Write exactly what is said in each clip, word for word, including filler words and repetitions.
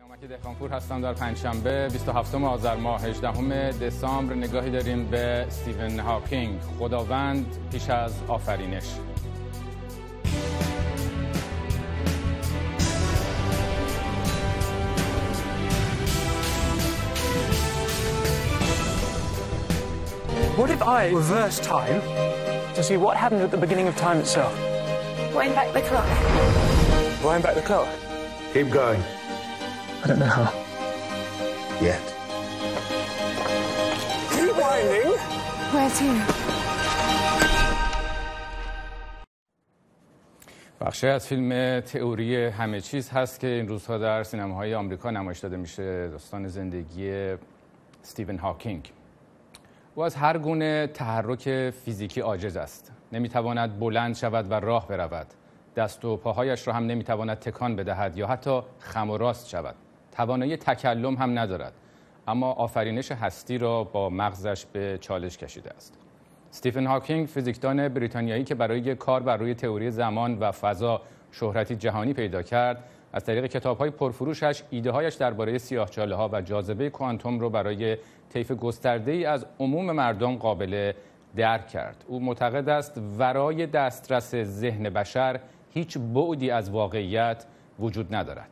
که دهقانپور هستم. در پنجشنبه بیست و هفتم آذر ماه هجدهم دسامبر نگاهی داریم به استیون هاکینگ، خداوند پیش از آفرینش. What if I reverse time to see what happened at the beginning of time itself? Wind back the clock. Wind back the clock? Keep going. I don't know how. Yet. Keep winding. Where to? بخشی از فیلم تئوری همه چیز هست که این روزها در سینماهای آمریکا نمایش داده میشه. داستان زندگی استیون هاکینگ. او از هر گونه تحرک فیزیکی عاجز است. نمیتواند بلند شود و راه برود. دست و پاهایش را هم نمیتواند تکان بدهد یا حتی خم و راست شود. توانایی تکلم هم ندارد. اما آفرینش هستی را با مغزش به چالش کشیده است. استیون هاکینگ، فیزیکدان بریتانیایی که برای کار بر روی تئوری زمان و فضا شهرتی جهانی پیدا کرد، از طریق کتاب‌های پرفروشش ایده‌هایش درباره سیاه‌چاله‌ها و جاذبه کوانتوم را برای طیف گسترده‌ای از عموم مردم قابل درک کرد. او معتقد است ورای دسترس ذهن بشر هیچ بعدی از واقعیت وجود ندارد.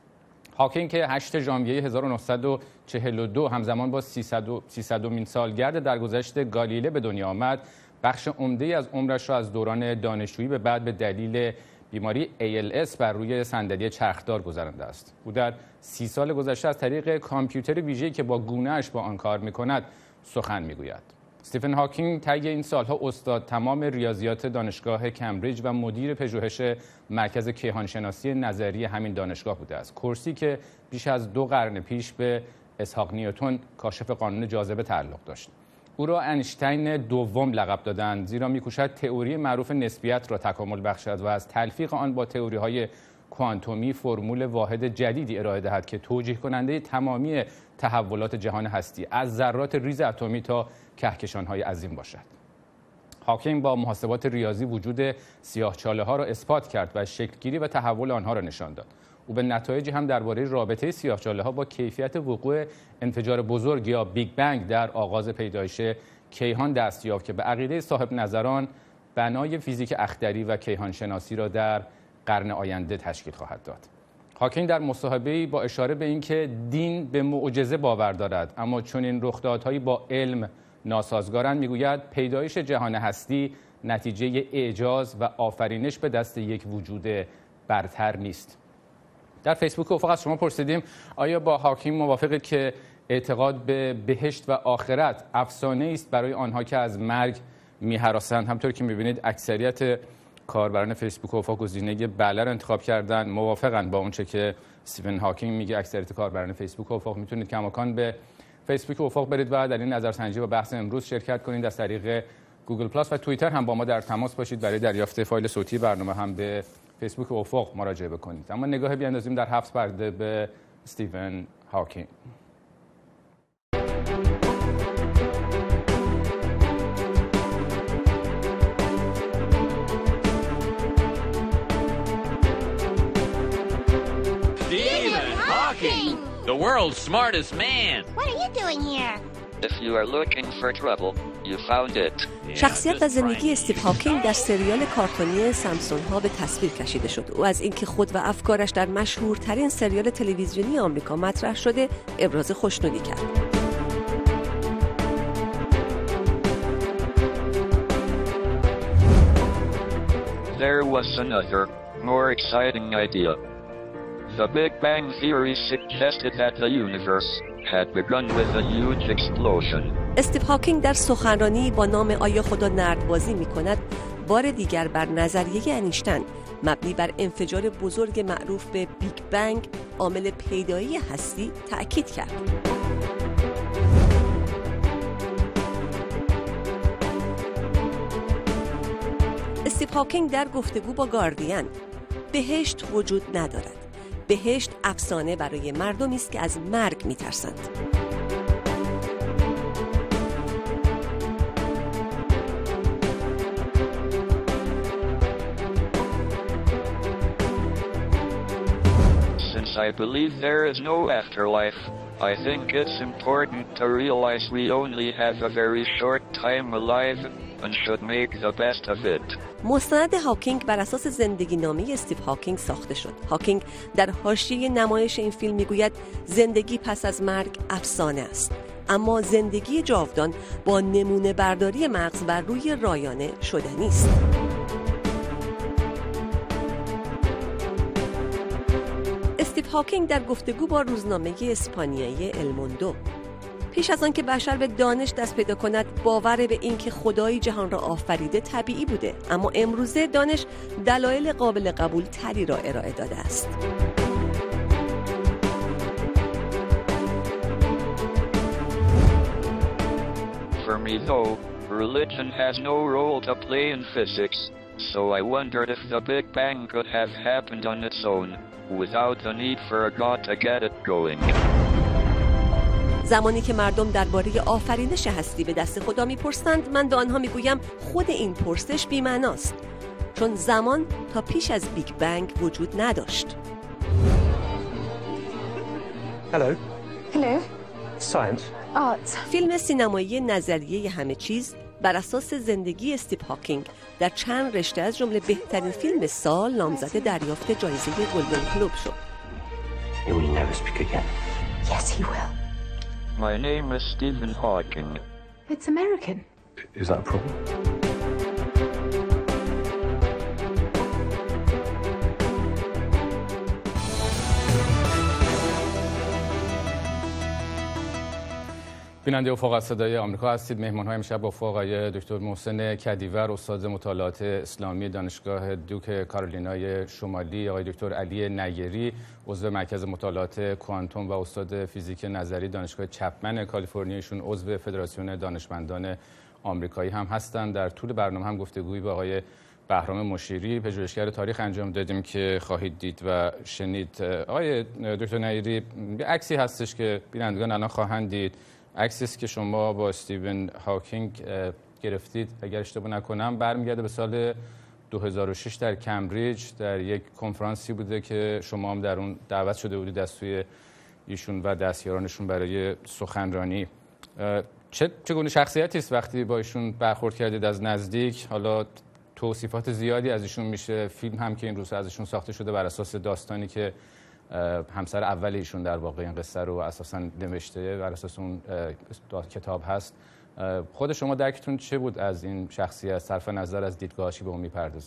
هاکینگ که هشتم ژانویه هزار و نهصد و چهل و دو همزمان با سیصدمین سالگرد درگذشت گالیله به دنیا آمد، بخش عمده‌ای از عمرش را از دوران دانشجویی به بعد به دلیل بیماری ای ال اس بر روی صندلی چرخدار گذرانده است. او در سی سال گذشته از طریق کامپیوتر ویژه‌ای که با گونه‌اش با آن کار می‌کند سخن می‌گوید. استیون هاکینگ طی این سالها استاد تمام ریاضیات دانشگاه کمبریج و مدیر پژوهش مرکز کیهانشناسی نظری همین دانشگاه بوده است. کرسی که بیش از دو قرن پیش به اسحاق نیوتن کاشف قانون جاذبه تعلق داشت. او را اینشتین دوم لقب دادند زیرا می‌کوشد تئوری معروف نسبیت را تکامل بخشد و از تلفیق آن با تئوری‌های کوانتومی فرمول واحد جدیدی ارائه دهد که توجیه کننده تمامی تحولات جهان هستی از ذرات ریز اتمی تا کهکشان‌های عظیم باشد. هاکینگ با محاسبات ریاضی وجود سیاه‌چاله‌ها را اثبات کرد و شکل‌گیری و تحول آنها را نشان داد. او به نتایجی هم درباره رابطه سیاه‌چاله‌ها با کیفیت وقوع انفجار بزرگ یا بیگ بنگ در آغاز پیدایش کیهان دست یافت که به عقیده صاحب نظران بنای فیزیک اختری و کیهان شناسی را در قرن آینده تشکیل خواهد داد. هاکینگ در مصاحبه‌ای با اشاره به اینکه دین به معجزه باور دارد اما چون این رخدادهایی با علم ناسازگارند میگوید پیدایش جهان هستی نتیجه اعجاز و آفرینش به دست یک وجود برتر نیست. در فیسبوک افق از شما پرسیدیم آیا با هاکینگ موافقید که اعتقاد به بهشت و آخرت افسانه است برای آنها که از مرگ می‌هراسند؟ همطور که می‌بینید اکثریت کاربران فیسبوک افق گزینه بله را انتخاب کردن، موافقند با اونچه که استیون هاکینگ میگه. اکثریت کاربران فیسبوک افق میتونید کماکان به فیسبوک افق برید و در این نظرسنجی و بحث امروز شرکت کنید. از طریق گوگل پلاس و توییتر هم با ما در تماس باشید. برای دریافت فایل صوتی برنامه هم به فیسبوک افق مراجعه بکنید. اما نگاه بیاندازیم در هفت پرده به استیون هاکینگ. The world's smartest man. What are you doing here? If you are looking for trouble, you found it. شخصیت و زندگی استیو هاکینگ در سریال کارتونی سامسون ها به تصویر کشیده شد. او از اینکه خود و افکارش در مشهورترین سریال تلویزیونی آمریکا مطرح شده ابراز خوشنودی کرد. There was another, more exciting idea. The Big Bang Theory suggested that the universe had begun with a huge explosion. استیو هاکینگ در سخنرانی با نام آیا خدا نردبازی می‌کند بار دیگر بر نظریه اینشتین مبنی بر انفجار بزرگ معروف به بیگ بنگ عامل پیدایی هستی تأکید کرد. استیو هاکینگ در گفتگو با گاردین بهشت وجود ندارد. بهشت افسانه برای مردمی است که از مرگ می‌ترسند. Since I believe there is no afterlife, I think it's important to realize we only have a very short time alive and should make the best of it. مستند هاکینگ بر اساس زندگی نامه استیو هاکینگ ساخته شد. هاکینگ در حاشیه نمایش این فیلم میگوید زندگی پس از مرگ افسانه است، اما زندگی جاودان با نمونه برداری مغز بر روی رایانه شدنی است. استیو هاکینگ در گفتگو با روزنامه اسپانیایی الموندو پیش از آن که بشر به دانش دست پیدا کند باور به این که خدایی جهان را آفریده طبیعی بوده، اما امروزه دانش دلایل قابل قبول تری را ارائه داده است. For me though, religion has no role to play in physics, so I wondered if the Big Bang could have happened on its own, without the need for a god to get it going. زمانی که مردم درباره آفرینش هستی به دست خدا میپرسند، من به آنها میگویم خود این پرسش بی‌معناست، چون زمان تا پیش از بیگ بنگ وجود نداشت. Hello. Hello. Science. Art. فیلم سینمایی نظریه همه چیز بر اساس زندگی استیو هاکینگ در چند رشته از جمله بهترین فیلم سال نامزد دریافت جایزه گلدن گلوب شد. You will never speak again. Yes, he will. My name is Stephen Hawking. It's American. Is that a problem? بیننده افاق از صدای آمریکا هستید. مهمان‌های امشب با آقای دکتر محسن کدیور، استاد مطالعات اسلامی دانشگاه دوک کارولینای شمالی، آقای دکتر علی نیری، عضو مرکز مطالعات کوانتوم و استاد فیزیک نظری دانشگاه چپمن کالیفرنیا، ایشون عضو فدراسیون دانشمندان آمریکایی هم هستند. در طول برنامه هم گفتگویی با آقای بهرام مشیری، پژوهشگر تاریخ انجام دادیم که خواهید دید و شنید. آقای دکتر نیری، یه عکسی هستش که بینندگان الان خواهند دید، عکسی است که شما با استیون هاکینگ گرفتید، اگر اشتباه نکنم برمیگرده به سال دو هزار و شش در کمبریج، در یک کنفرانسی بوده که شما هم در اون دعوت شده بودید از سوی ایشون و دستیارانشون برای سخنرانی. چه چگونه شخصیتی است وقتی با ایشون برخورد کردید از نزدیک؟ حالا توصیفات زیادی از ایشون میشه، فیلم هم که این روزها از ایشون ساخته شده بر اساس داستانی که همسر اول ایشون در واقع این قصه رو اساساً نوشته، بر اساس اون کتاب هست. خود شما درکتون چه بود از این شخصیت، صرف نظر از دیدگاهی به اون میپردازه؟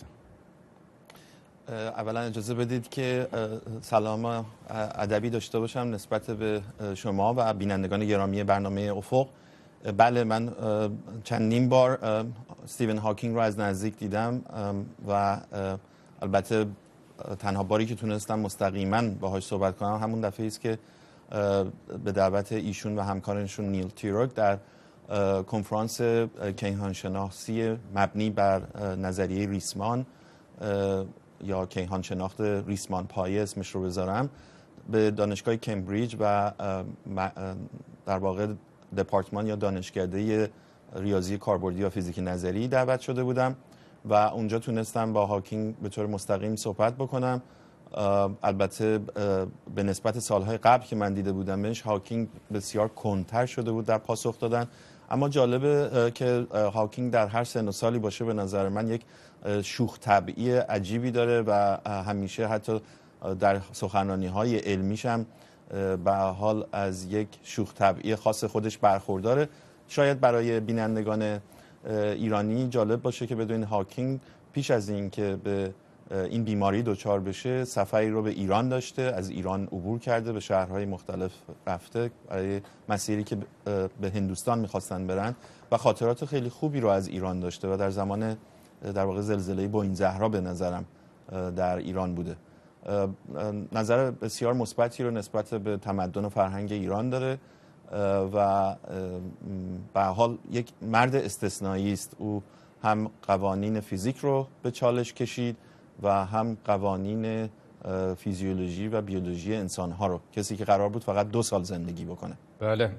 اولا اجازه بدید که سلام ادبی داشته باشم نسبت به شما و بینندگان گرامی برنامه افق. بله، من چندین بار استیون هاکینگ رو از نزدیک دیدم و البته تنها باری که تونستم مستقیما باهاش صحبت کنم همون دفعه است که به دعوت ایشون و همکارشون نیل تیروک در کنفرانس کیهان شناسی مبنی بر نظریه ریسمان یا کیهان شناخت ریسمان پایه اسمش رو بذارم، به دانشگاه کمبریج و در واقع دپارتمان یا دانشکده ریاضی کاربردی و فیزیک نظری دعوت شده بودم و اونجا تونستم با هاکینگ به طور مستقیم صحبت بکنم. البته به نسبت سالهای قبل که من دیده بودمش، هاکینگ بسیار کندتر شده بود در پاسخ دادن، اما جالبه که هاکینگ در هر سن و سالی باشه به نظر من یک شوخ طبعی عجیبی داره و همیشه حتی در سخنرانی‌های علمیش هم به حال از یک شوخ طبعی خاص خودش برخورداره. شاید برای بینندگان ایرانی جالب باشه که بدون هاکینگ پیش از این که به این بیماری دچار بشه سفری رو به ایران داشته، از ایران عبور کرده، به شهرهای مختلف رفته برای مسیری که به هندوستان میخواستن برن و خاطرات خیلی خوبی رو از ایران داشته و در زمان در واقع زلزله بوئین زهرا به نظرم در ایران بوده. نظر بسیار مثبتی رو نسبت به تمدن و فرهنگ ایران داره و به حال یک مرد استثنایی است. او هم قوانین فیزیک رو به چالش کشید و هم قوانین فیزیولوژی و بیولوژی انسان‌ها رو، کسی که قرار بود فقط دو سال زندگی بکنه. بله،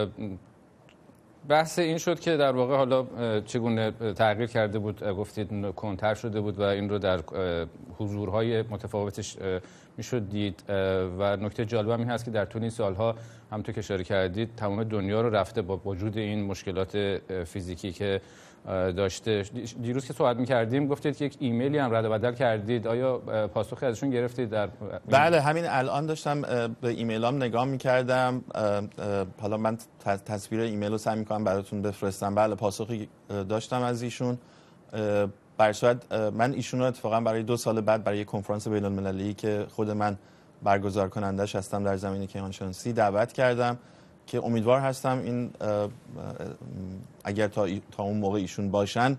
بحث این شد که در واقع حالا چگونه تغییر کرده بود، گفتید کندتر شده بود و این رو در حضورهای متفاوتش میشد دید و نکته جالب این هست که در طول این سالها همونطور که اشاره کردید تمام دنیا رو رفته با وجود این مشکلات فیزیکی که داشته. دیروز که صحبت می‌کردیم گفتید که یک ایمیلی هم رد و بدل کردید، آیا پاسخی ازشون گرفتید؟ در بله، همین الان داشتم به ایمیلام نگاه می‌کردم. حالا من تصویر ایمیل رو سعی می‌کنم براتون بفرستم. بله، پاسخی داشتم از ایشون. بر صورت من ایشون رو اتفاقا برای دو سال بعد برای یک کنفرانس بین‌المللی که خود من برگزار کنندش هستم در زمینه کیهانشناسی دعوت کردم که امیدوار هستم این اگر تا, تا اون موقع ایشون باشن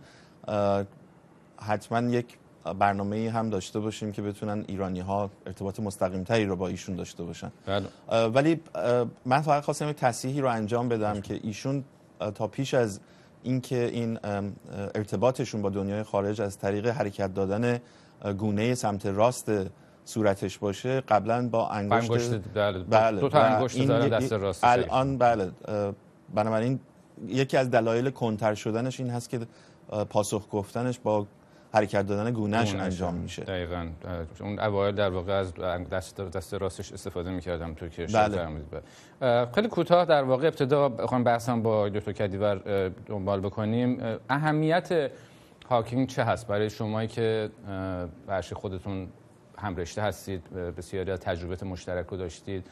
حتما یک برنامه‌ای هم داشته باشیم که بتونن ایرانی‌ها ارتباط مستقیم‌تری رو با ایشون داشته باشن. بله. ولی من فقط خواستم یک تصحیحی رو انجام بدم که ایشون تا پیش از اینکه این ارتباطشون با دنیای خارج از طریق حرکت دادن گونه سمت راست صورتش باشه، قبلا با انگشت, انگشت بله. بله. دو تا انگشت دارن دست راست. الان بله، بنابراین یکی از دلایل کنتر شدنش این هست که پاسخ گفتنش با حرکت دادن گونه‌اش انجام میشه. دقیقاً اون اوایل در واقع از دست دست راستش استفاده می‌کردم تو که اشاره فرمودید. خیلی کوتاه در واقع ابتدا بخوام بحثم با دکتر کدیور دنبال بکنیم. اهمیت هاکینگ چه هست برای شمایی که برش خودتون هم رشته هستید، بسیاری از تجربه مشترک رو داشتید؟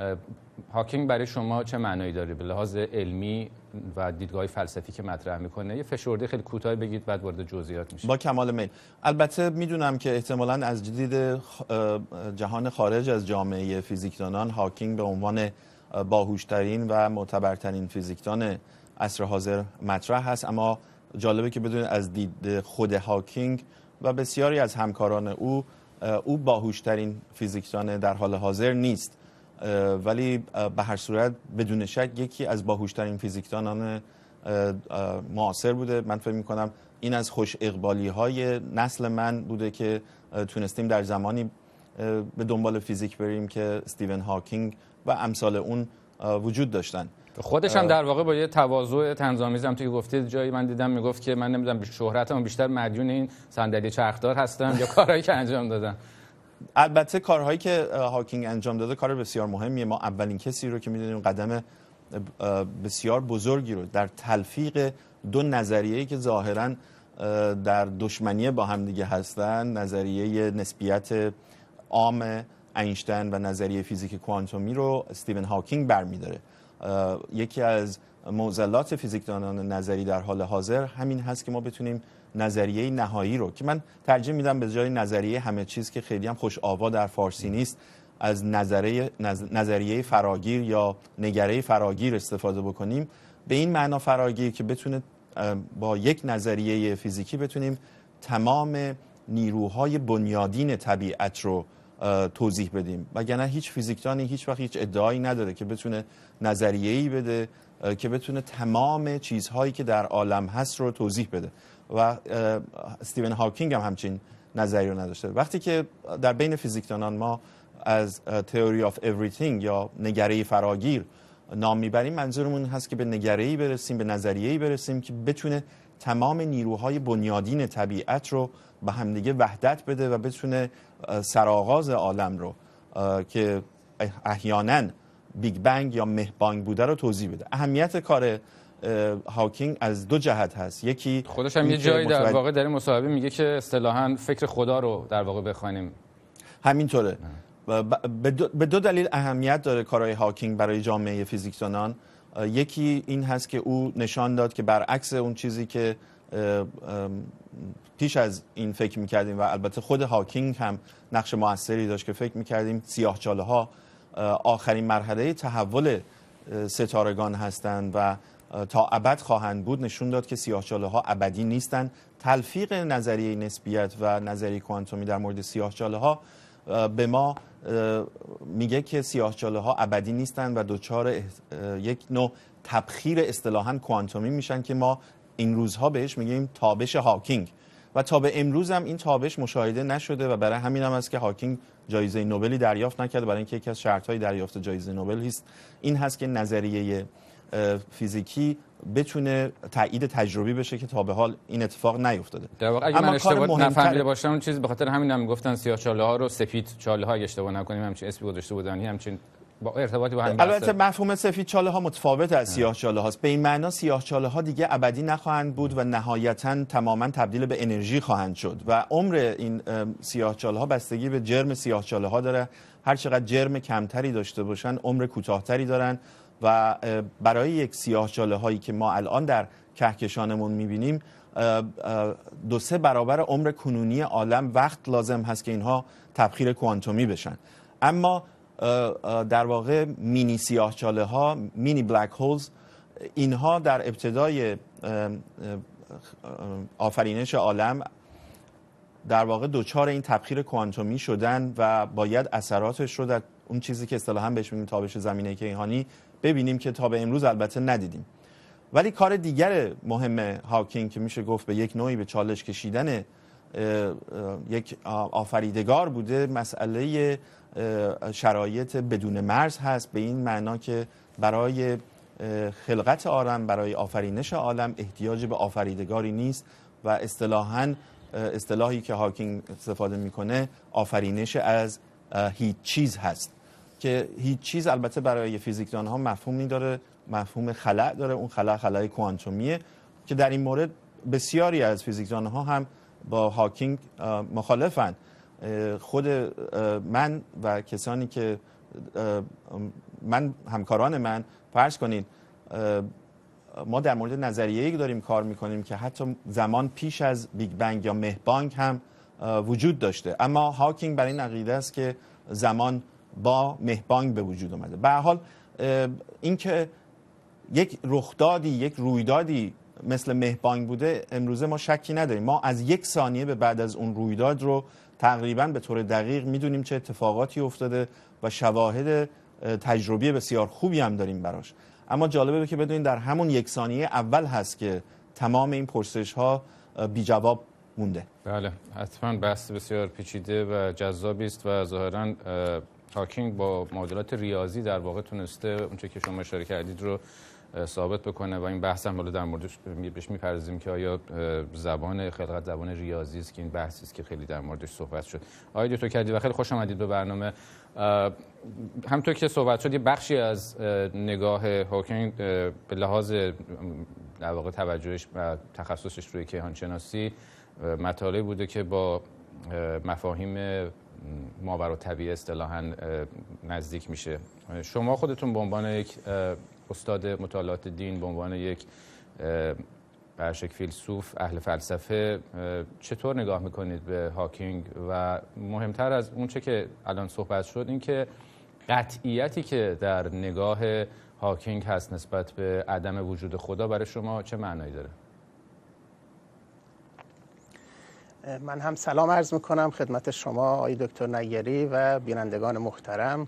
هاکینگ برای شما چه معنایی داره به لحاظ علمی و دیدگاه فلسفی که مطرح میکنه؟ یه فشرده خیلی کوتاه بگید بعد وارد جزئیات میشه. با کمال میل. البته میدونم که احتمالاً از جدید جهان خارج از جامعه فیزیکدانان هاکینگ به عنوان باهوشترین و معتبرترین فیزیکدان عصر حاضر مطرح هست، اما جالبه که بدونید از دید خود هاکینگ و بسیاری از همکاران او او باهوشترین فیزیکدان در حال حاضر نیست، ولی به هر صورت بدون شک یکی از باهوشترین فیزیکدانان معاصر بوده. من فکر می‌کنم این از خوش اقبالی های نسل من بوده که تونستیم در زمانی به دنبال فیزیک بریم که استیون هاکینگ و امثال اون وجود داشتن. خودش هم در واقع با یه تواضع طنزآمیز هم توی گفتید جایی من دیدم میگفت که من نمیدونم شهرتم بیشتر مدیون این صندلی چرخدار هستم یا کارهایی که انجام دادم. البته کارهایی که هاکینگ انجام داده کار بسیار مهمیه. ما اولین کسی رو که میدونیم قدم بسیار بزرگی رو در تلفیق دو نظریه‌ای که ظاهراً در دشمنی با هم دیگه هستن، نظریه نسبیت عام اینشتین و نظریه فیزیک کوانتومی رو استیون هاکینگ برمی‌داره. یکی از معضلات فیزیکدانان نظری در حال حاضر همین هست که ما بتونیم نظریه نهایی رو که من ترجیح میدم به جای نظریه همه چیز که خیلی هم خوش آوا در فارسی نیست از نظریه نظریه فراگیر یا نگره فراگیر استفاده بکنیم، به این معنا فراگیر که بتونه با یک نظریه فیزیکی بتونیم تمام نیروهای بنیادین طبیعت رو توضیح بدیم. وگرنه هیچ فیزیکدانی هیچ وقت هیچ ادعایی نداره که بتونه نظریه‌ای بده که بتونه تمام چیزهایی که در عالم هست رو توضیح بده و استیون هاکینگ هم همچین نظریه رو نداشته. وقتی که در بین فیزیکدانان ما از تئوری آف اوریثینگ یا نگره فراگیر نام میبریم، منظورمون هست که به نگره‌ای برسیم، به نظریه‌ای برسیم که بتونه تمام نیروهای بنیادین طبیعت رو به همدیگه وحدت بده و بتونه سرآغاز عالم رو که احیانا بیگ بنگ یا مه بانگ بوده رو توضیح بده. اهمیت کار هاکینگ از دو جهت هست. یکی خودش هم یه جایی در متوجه... واقع در مصاحبه میگه که اصطلاحاً فکر خدا رو در واقع بخوانیم. همینطوره. به دو... به دو دلیل اهمیت داره کارهای هاکینگ برای جامعه فیزیکدانان. یکی این هست که او نشان داد که برعکس اون چیزی که پیش از این فکر میکردیم و البته خود هاکینگ هم نقش موثری داشت که فکر میکردیم سیاه‌چاله ها آخرین مرحله تحول ستارگان هستند و تا ابد خواهند بود، نشون داد که سیاه‌چاله ها ابدی نیستند. تلفیق نظریه نسبیت و نظریه کوانتومی در مورد سیاه‌چاله ها به ما میگه که سیاه‌چاله ها ابدی نیستند و دوچار یک نوع تبخیر اصطلاحاً کوانتومی میشن که ما این روزها بهش میگیم تابش هاکینگ و تا به امروز هم این تابش مشاهده نشده و برای همین هم است که هاکینگ جایزه نوبلی دریافت نکرده، برای اینکه یکی از شرط‌های دریافت جایزه نوبل هست این هست که نظریه فیزیکی بتونه تایید تجربی بشه که تا به حال این اتفاق نیفتاده. در واقع اگه من اشتباه نفهمیده باشم اون چیزی به خاطر همین هم میگفتن سیاه‌چاله ها رو سفید چاله ها اشتباه نکنیم همچین اسمی گذاشته بودن، همچین با ارتباطی با همین. البته مفهوم سفید چاله ها متفاوت از سیاه چاله هاست. به این معنا سیاه چاله ها دیگه ابدی نخواهند بود و نهایتاً تماماً تبدیل به انرژی خواهند شد و عمر این سیاه چاله ها بستگی به جرم سیاه چاله ها داره. هر چقدر جرم کمتری داشته باشن عمر کوتاهتری دارن و برای یک سیاه چاله هایی که ما الان در کهکشانمون می‌بینیم دو سه برابر عمر کنونی عالم وقت لازم هست که اینها تبخیر کوانتومی بشن. اما در واقع مینی سیاهچاله ها، مینی بلک هولز، اینها در ابتدای آفرینش عالم در واقع دوچار این تبخیر کوانتومی شدن و باید اثراتش رو در اون چیزی که اصطلاحاً بهش میگیم تابش زمینه کیهانی ببینیم که تا به امروز البته ندیدیم. ولی کار دیگر مهم هاکینگ که میشه گفت به یک نوعی به چالش کشیدن یک آفریدگار بوده، مسئله شرایط بدون مرز هست، به این معنا که برای خلقت عالم، برای آفرینش عالم احتیاج به آفریدگاری نیست و اصطلاحاً اصطلاحی که هاکینگ استفاده میکنه آفرینش از هیچ چیز هست که هیچ چیز البته برای فیزیکدان ها مفهومی داره، مفهوم خلا داره. اون خلا خلای کوانتومیه که در این مورد بسیاری از فیزیکدان ها هم با هاکینگ مخالفن. خود من و کسانی که من همکاران من فرض کنید ما در مورد نظریه‌ای داریم کار میکنیم که حتی زمان پیش از بیگ بنگ یا مه بانگ هم وجود داشته، اما هاکینگ بر این عقیده است که زمان با مه بانگ به وجود اومده. به هر حال اینکه یک رخدادی، یک رویدادی مثل مه بانگ بوده امروزه ما شکی نداریم. ما از یک ثانیه به بعد از اون رویداد رو تقریباً به طور دقیق میدونیم چه اتفاقاتی افتاده و شواهد تجربی بسیار خوبی هم داریم براش. اما جالبه که بدونید در همون یک ثانیه اول هست که تمام این پرسش ها بی جواب مونده. بله، حتما بحث بسیار پیچیده و جذابی است و ظاهراً هاکینگ با معادلات ریاضی در واقع تونسته اونچه که شما اشاره کردید رو ثابت بکنه و این بحث هم حالا در موردش بهش می‌پردازیم که آیا زبان خلقت زبان ریاضی است که این بحثی است که خیلی در موردش صحبت شد. آقای دکتر کدی و خیلی خوش آمدید به برنامه. همونطور که صحبت شد یه بخشی از نگاه هاکینگ به لحاظ در واقع توجهش و تخصصش روی کیهانشناسی مطالعی بوده که با مفاهیم ماورالطبیعه اصطلاحاً نزدیک میشه. شما خودتون به عنوان یک استاد مطالعات دین، به عنوان یک برشک فیلسوف اهل فلسفه، چطور نگاه میکنید به هاکینگ و مهمتر از اون چه که الان صحبت شد این که قطعیتی که در نگاه هاکینگ هست نسبت به عدم وجود خدا برای شما چه معنایی داره؟ من هم سلام عرض میکنم خدمت شما آقای دکتر نیری و بینندگان محترم.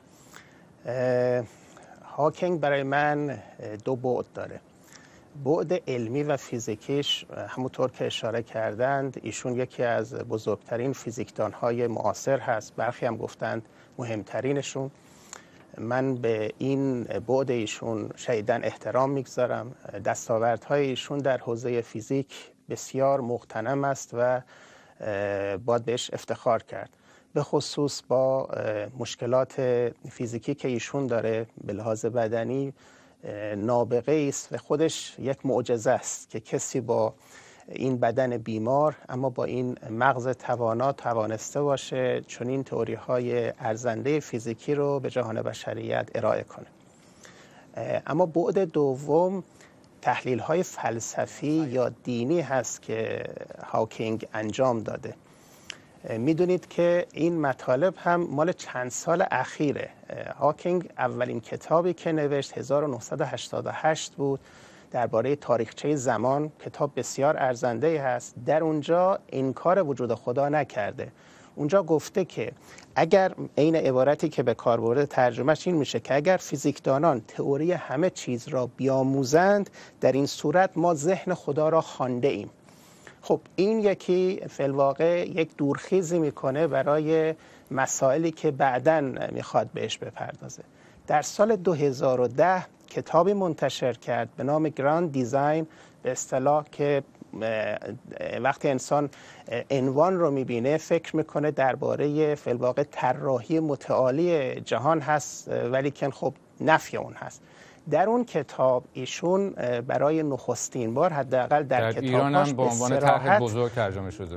هاکینگ برای من دو بعد داره. بعد علمی و فیزیکیش همونطور که اشاره کردند ایشون یکی از بزرگترین فیزیکدان‌های معاصر هست، برخی هم گفتند مهمترینشون. من به این بعد ایشون شدیداً احترام میگذارم. دستاوردهای ایشون در حوزه فیزیک بسیار مغتنم است و باید بهش افتخار کرد، به خصوص با مشکلات فیزیکی که ایشون داره به لحاظ بدنی نابغه است و خودش یک معجزه است که کسی با این بدن بیمار اما با این مغز توانا توانسته باشه چون این تئوری های ارزنده فیزیکی رو به جهان بشریت ارائه کنه. اما بعد دوم تحلیل های فلسفی یا دینی هست که هاکینگ انجام داده. میدونید که این مطالب هم مال چند سال اخیره. هاکینگ اولین کتابی که نوشت هزار و نهصد و هشتاد و هشت بود درباره تاریخچه زمان، کتاب بسیار ارزنده هست. در اونجا انکار وجود خدا نکرده. اونجا گفته که اگر این عبارتی که به کار برده ترجمهش این میشه که اگر فیزیکدانان تئوری همه چیز را بیاموزند در این صورت ما ذهن خدا را خوانده ایم. خب این یکی فی الواقع یک دورخیزی میکنه برای مسائلی که بعداً میخواد بهش بپردازه. در سال دو هزار و ده کتابی منتشر کرد به نام گراند دیزاین، به اصطلاح که وقتی انسان عنوان رو میبینه فکر میکنه درباره فی الواقع طراحی متعالی جهان هست، ولی که خب نفی اون هست. در اون کتاب ایشون برای نخستین بار حداقل در, در ایران هم به عنوان طرح بزرگ ترجمه شده.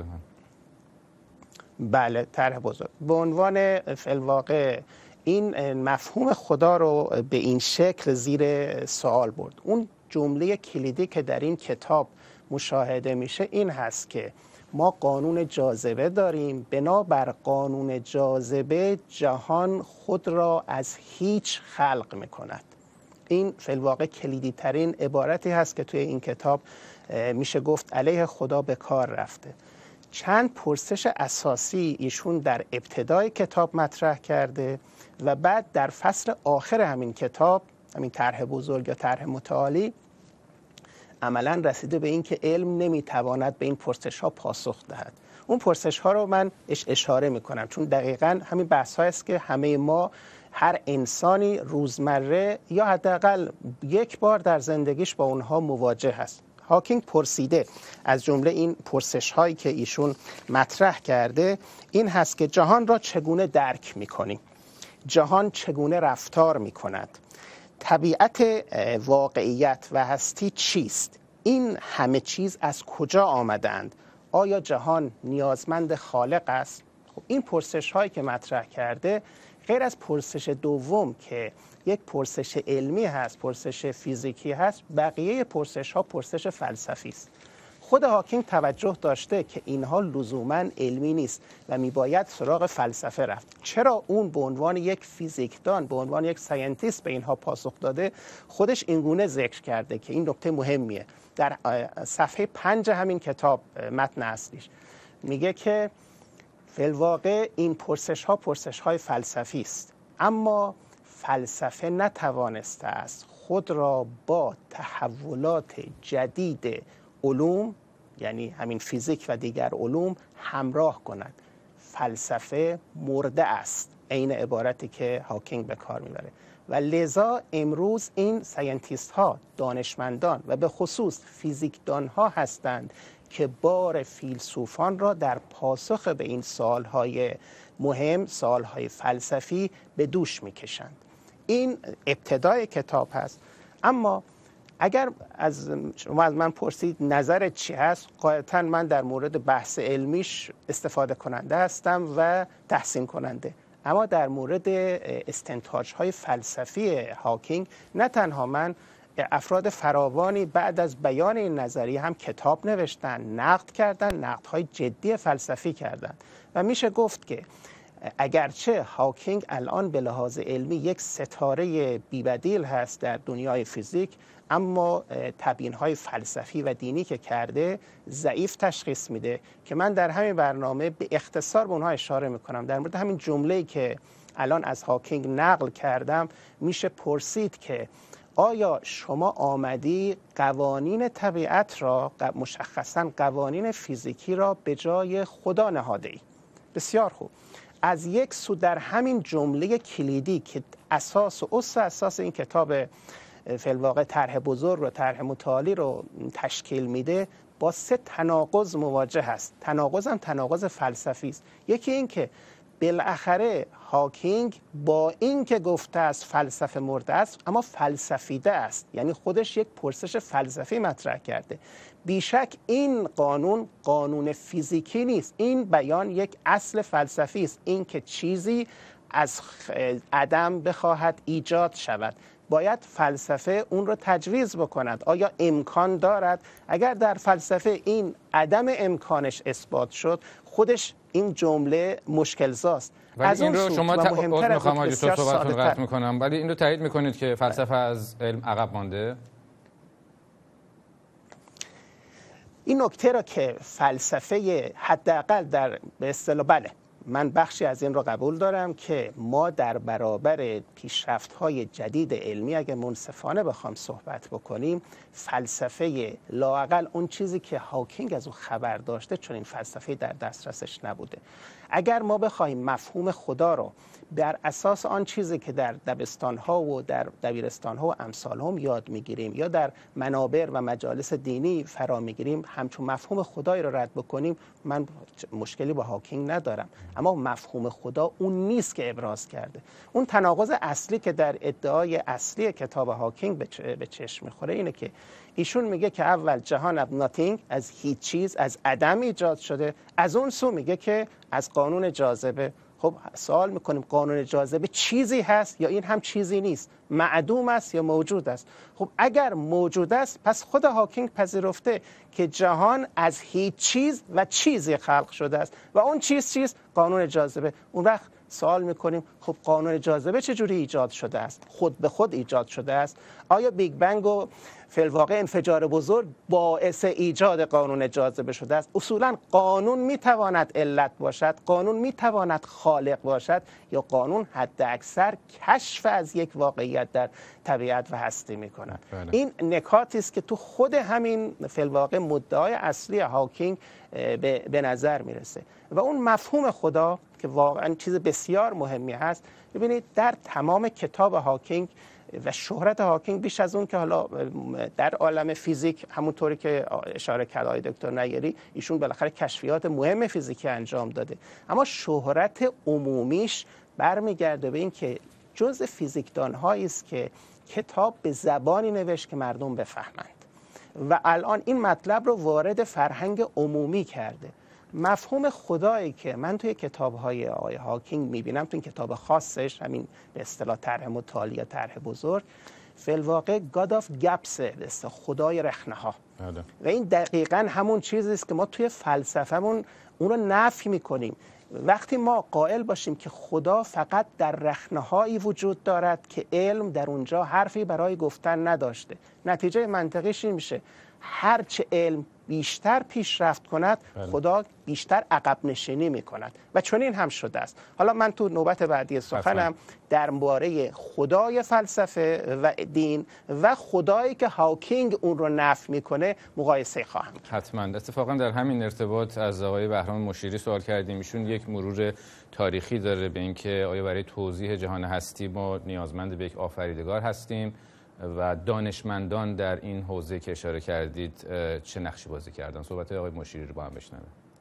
بله، طرح بزرگ به عنوان فی الواقع این مفهوم خدا رو به این شکل زیر سوال برد. اون جمله کلیدی که در این کتاب مشاهده میشه این هست که ما قانون جاذبه داریم، بنابر قانون جاذبه جهان خود را از هیچ خلق میکند. این فی الواقع کلیدی ترین عبارتی هست که توی این کتاب میشه گفت علیه خدا به کار رفته. چند پرسش اساسی ایشون در ابتدای کتاب مطرح کرده و بعد در فصل آخر همین کتاب، همین طرح بزرگ یا طرح متعالی، عملاً رسیده به این که علم نمیتواند به این پرسش ها پاسخ دهد. اون پرسش ها رو من اشاره میکنم چون دقیقاً همین بحث ها است که همه ما، هر انسانی روزمره یا حداقل یک بار در زندگیش با اونها مواجه هست. هاکینگ پرسیده، از جمله این پرسش هایی که ایشون مطرح کرده این هست که جهان را چگونه درک میکنیم؟ جهان چگونه رفتار میکند؟ طبیعت واقعیت و هستی چیست؟ این همه چیز از کجا آمدند؟ آیا جهان نیازمند خالق است؟ خب این پرسش هایی که مطرح کرده غیر از پرسش دوم که یک پرسش علمی هست، پرسش فیزیکی هست، بقیه پرسش ها پرسش فلسفی است. خود هاکینگ توجه داشته که اینها لزوماً علمی نیست و میباید سراغ فلسفه رفت. چرا اون به عنوان یک فیزیکدان، به عنوان یک ساینتیست به اینها پاسخ داده؟ خودش اینگونه ذکر کرده که این نکته مهمیه. در صفحه پنج همین کتاب متن اصلیش میگه که فی الواقع این پرسش ها پرسش های فلسفی است، اما فلسفه نتوانسته است خود را با تحولات جدید علوم، یعنی همین فیزیک و دیگر علوم، همراه کند. فلسفه مرده است، عین عبارتی که هاکینگ به کار میبره. و لذا امروز این ساینتیست ها، دانشمندان و به خصوص فیزیکدان ها هستند که بار فیلسوفان را در پاسخ به این سوالهای مهم، سوالهای فلسفی به دوش میکشند. این ابتدای کتاب هست. اما اگر از شما از من پرسید نظرت چی هست، قاعدتاً من در مورد بحث علمیش استفاده کننده هستم و تحسین کننده. اما در مورد استنتاج‌های فلسفی هاکینگ نه تنها من، افراد فراوانی بعد از بیان این نظریه هم کتاب نوشتن، نقد کردن، نقدهای جدی فلسفی کردن و میشه گفت که اگرچه هاکینگ الان به لحاظ علمی یک ستاره بی‌بدیل هست در دنیای فیزیک، اما تبیین‌های فلسفی و دینی که کرده ضعیف تشخیص میده که من در همین برنامه به اختصار به اونها اشاره میکنم. در مورد همین جمله‌ای که الان از هاکینگ نقل کردم میشه پرسید که آیا شما آمدی قوانین طبیعت را، مشخصاً قوانین فیزیکی را به جای خدا نهاده ای؟ بسیار خوب. از یک سو در همین جمله کلیدی که اساس و اس اساس این کتاب فی الواقع طرح بزرگ و طرح متعالی رو تشکیل میده، با سه تناقض مواجه هست. تناقض هم تناقض فلسفی است. یکی این که بالاخره هاکینگ با این که گفته است فلسفه مرده است، اما فلسفیده است، یعنی خودش یک پرسش فلسفی مطرح کرده. بیشک این قانون قانون فیزیکی نیست، این بیان یک اصل فلسفی است، این که چیزی از عدم بخواهد ایجاد شود، باید فلسفه اون رو تجویز بکند. آیا امکان دارد؟ اگر در فلسفه این عدم امکانش اثبات شد، خودش این جمله مشکل زاست. از این رو شما تا مهمتر از اون بسیار صادق‌تر قطع میکنم، ولی این رو تایید میکنید که فلسفه از علم عقب مانده؟ این نکته را که فلسفه حداقل در به اصطلاح بله من بخشی از این رو قبول دارم که ما در برابر پیشرفت‌های جدید علمی اگه منصفانه بخوام صحبت بکنیم، فلسفه لااقل اون چیزی که هاکینگ از اون خبر داشته چون این فلسفه در دسترسش نبوده. اگر ما بخوایم مفهوم خدا رو بر اساس آن چیزی که در دبستان‌ها و در دبیرستان‌ها و امثال هم یاد می‌گیریم یا در منابر و مجالس دینی فرا می‌گیریم همچون مفهوم خدایی رو رد بکنیم، من مشکلی با هاکینگ ندارم. اما مفهوم خدا اون نیست که ابراز کرده. اون تناقض اصلی که در ادعای اصلی کتاب هاکینگ به چشم می‌خوره اینه که ایشون میگه که اول جهان از ناتینگ، از هیچ چیز، از عدم ایجاد شده، از اون سو میگه که از قانون جاذبه. خب سوال میکنیم قانون جاذبه چیزی هست یا این هم چیزی نیست، معدوم است یا موجود است؟ خب اگر موجود است پس خود هاکینگ پذیرفته که جهان از هیچ چیز و چیزی خلق شده است و اون چیز چیز قانون جاذبه. اون وقت سوال میکنیم خب قانون جاذبه چجوری ایجاد شده است؟ خود به خود ایجاد شده است؟ آیا بیگ بنگ و فی الواقع انفجار بزرگ باعث ایجاد قانون جاذبه شده است؟ اصولا قانون میتواند علت باشد، قانون میتواند خالق باشد، یا قانون حد اکثر کشف از یک واقعیت در طبیعت و هستی میکند. بله. این نکاتی است که تو خود همین فی الواقع مدعای اصلی هاکینگ به نظر میرسه. و اون مفهوم خدا که واقعا چیز بسیار مهمی هست، ببینید در تمام کتاب هاکینگ و شهرت هاکینگ بیش از اون که حالا در عالم فیزیک همونطوری که اشاره کرد آقای دکتر نیری، ایشون بالاخره کشفیات مهم فیزیکی انجام داده، اما شهرت عمومیش برمیگرده به این که جزء فیزیکدان‌هایی است که کتاب به زبانی نوشت که مردم بفهمند و الان این مطلب رو وارد فرهنگ عمومی کرده. مفهوم خدایی که من توی کتاب‌های آقای هاکینگ می‌بینم، توی این کتاب خاصش همین به اصطلاح طرح متعالی یا طرح بزرگ، فی الواقع God of Gaps، خدای رخنه‌ها. و این دقیقاً همون چیزی است که ما توی فلسفه‌مون اون رو نفی می‌کنیم. وقتی ما قائل باشیم که خدا فقط در رخنه‌هایی وجود دارد که علم در اونجا حرفی برای گفتن نداشته، نتیجه منطقیش این میشه هرچه علم بیشتر پیشرفت کند خدا بیشتر عقب نشینی میکند و چون این هم شده است. حالا من تو نوبت بعدی سخنم درباره خدای فلسفه و دین و خدایی که هاکینگ اون رو نفی میکنه مقایسه خواهم کرد. حتما. اتفاقا در همین ارتباط از آقای بهرام مشیری سوال کردیم، ایشون یک مرور تاریخی داره به اینکه آیا برای توضیح جهان هستی ما نیازمند به یک آفریدگار هستیم و دانشمندان در این حوزه که اشاره کردید چه نقشی بازی کردن؟ صحبت آقای مشیری رو با هم بشنویم.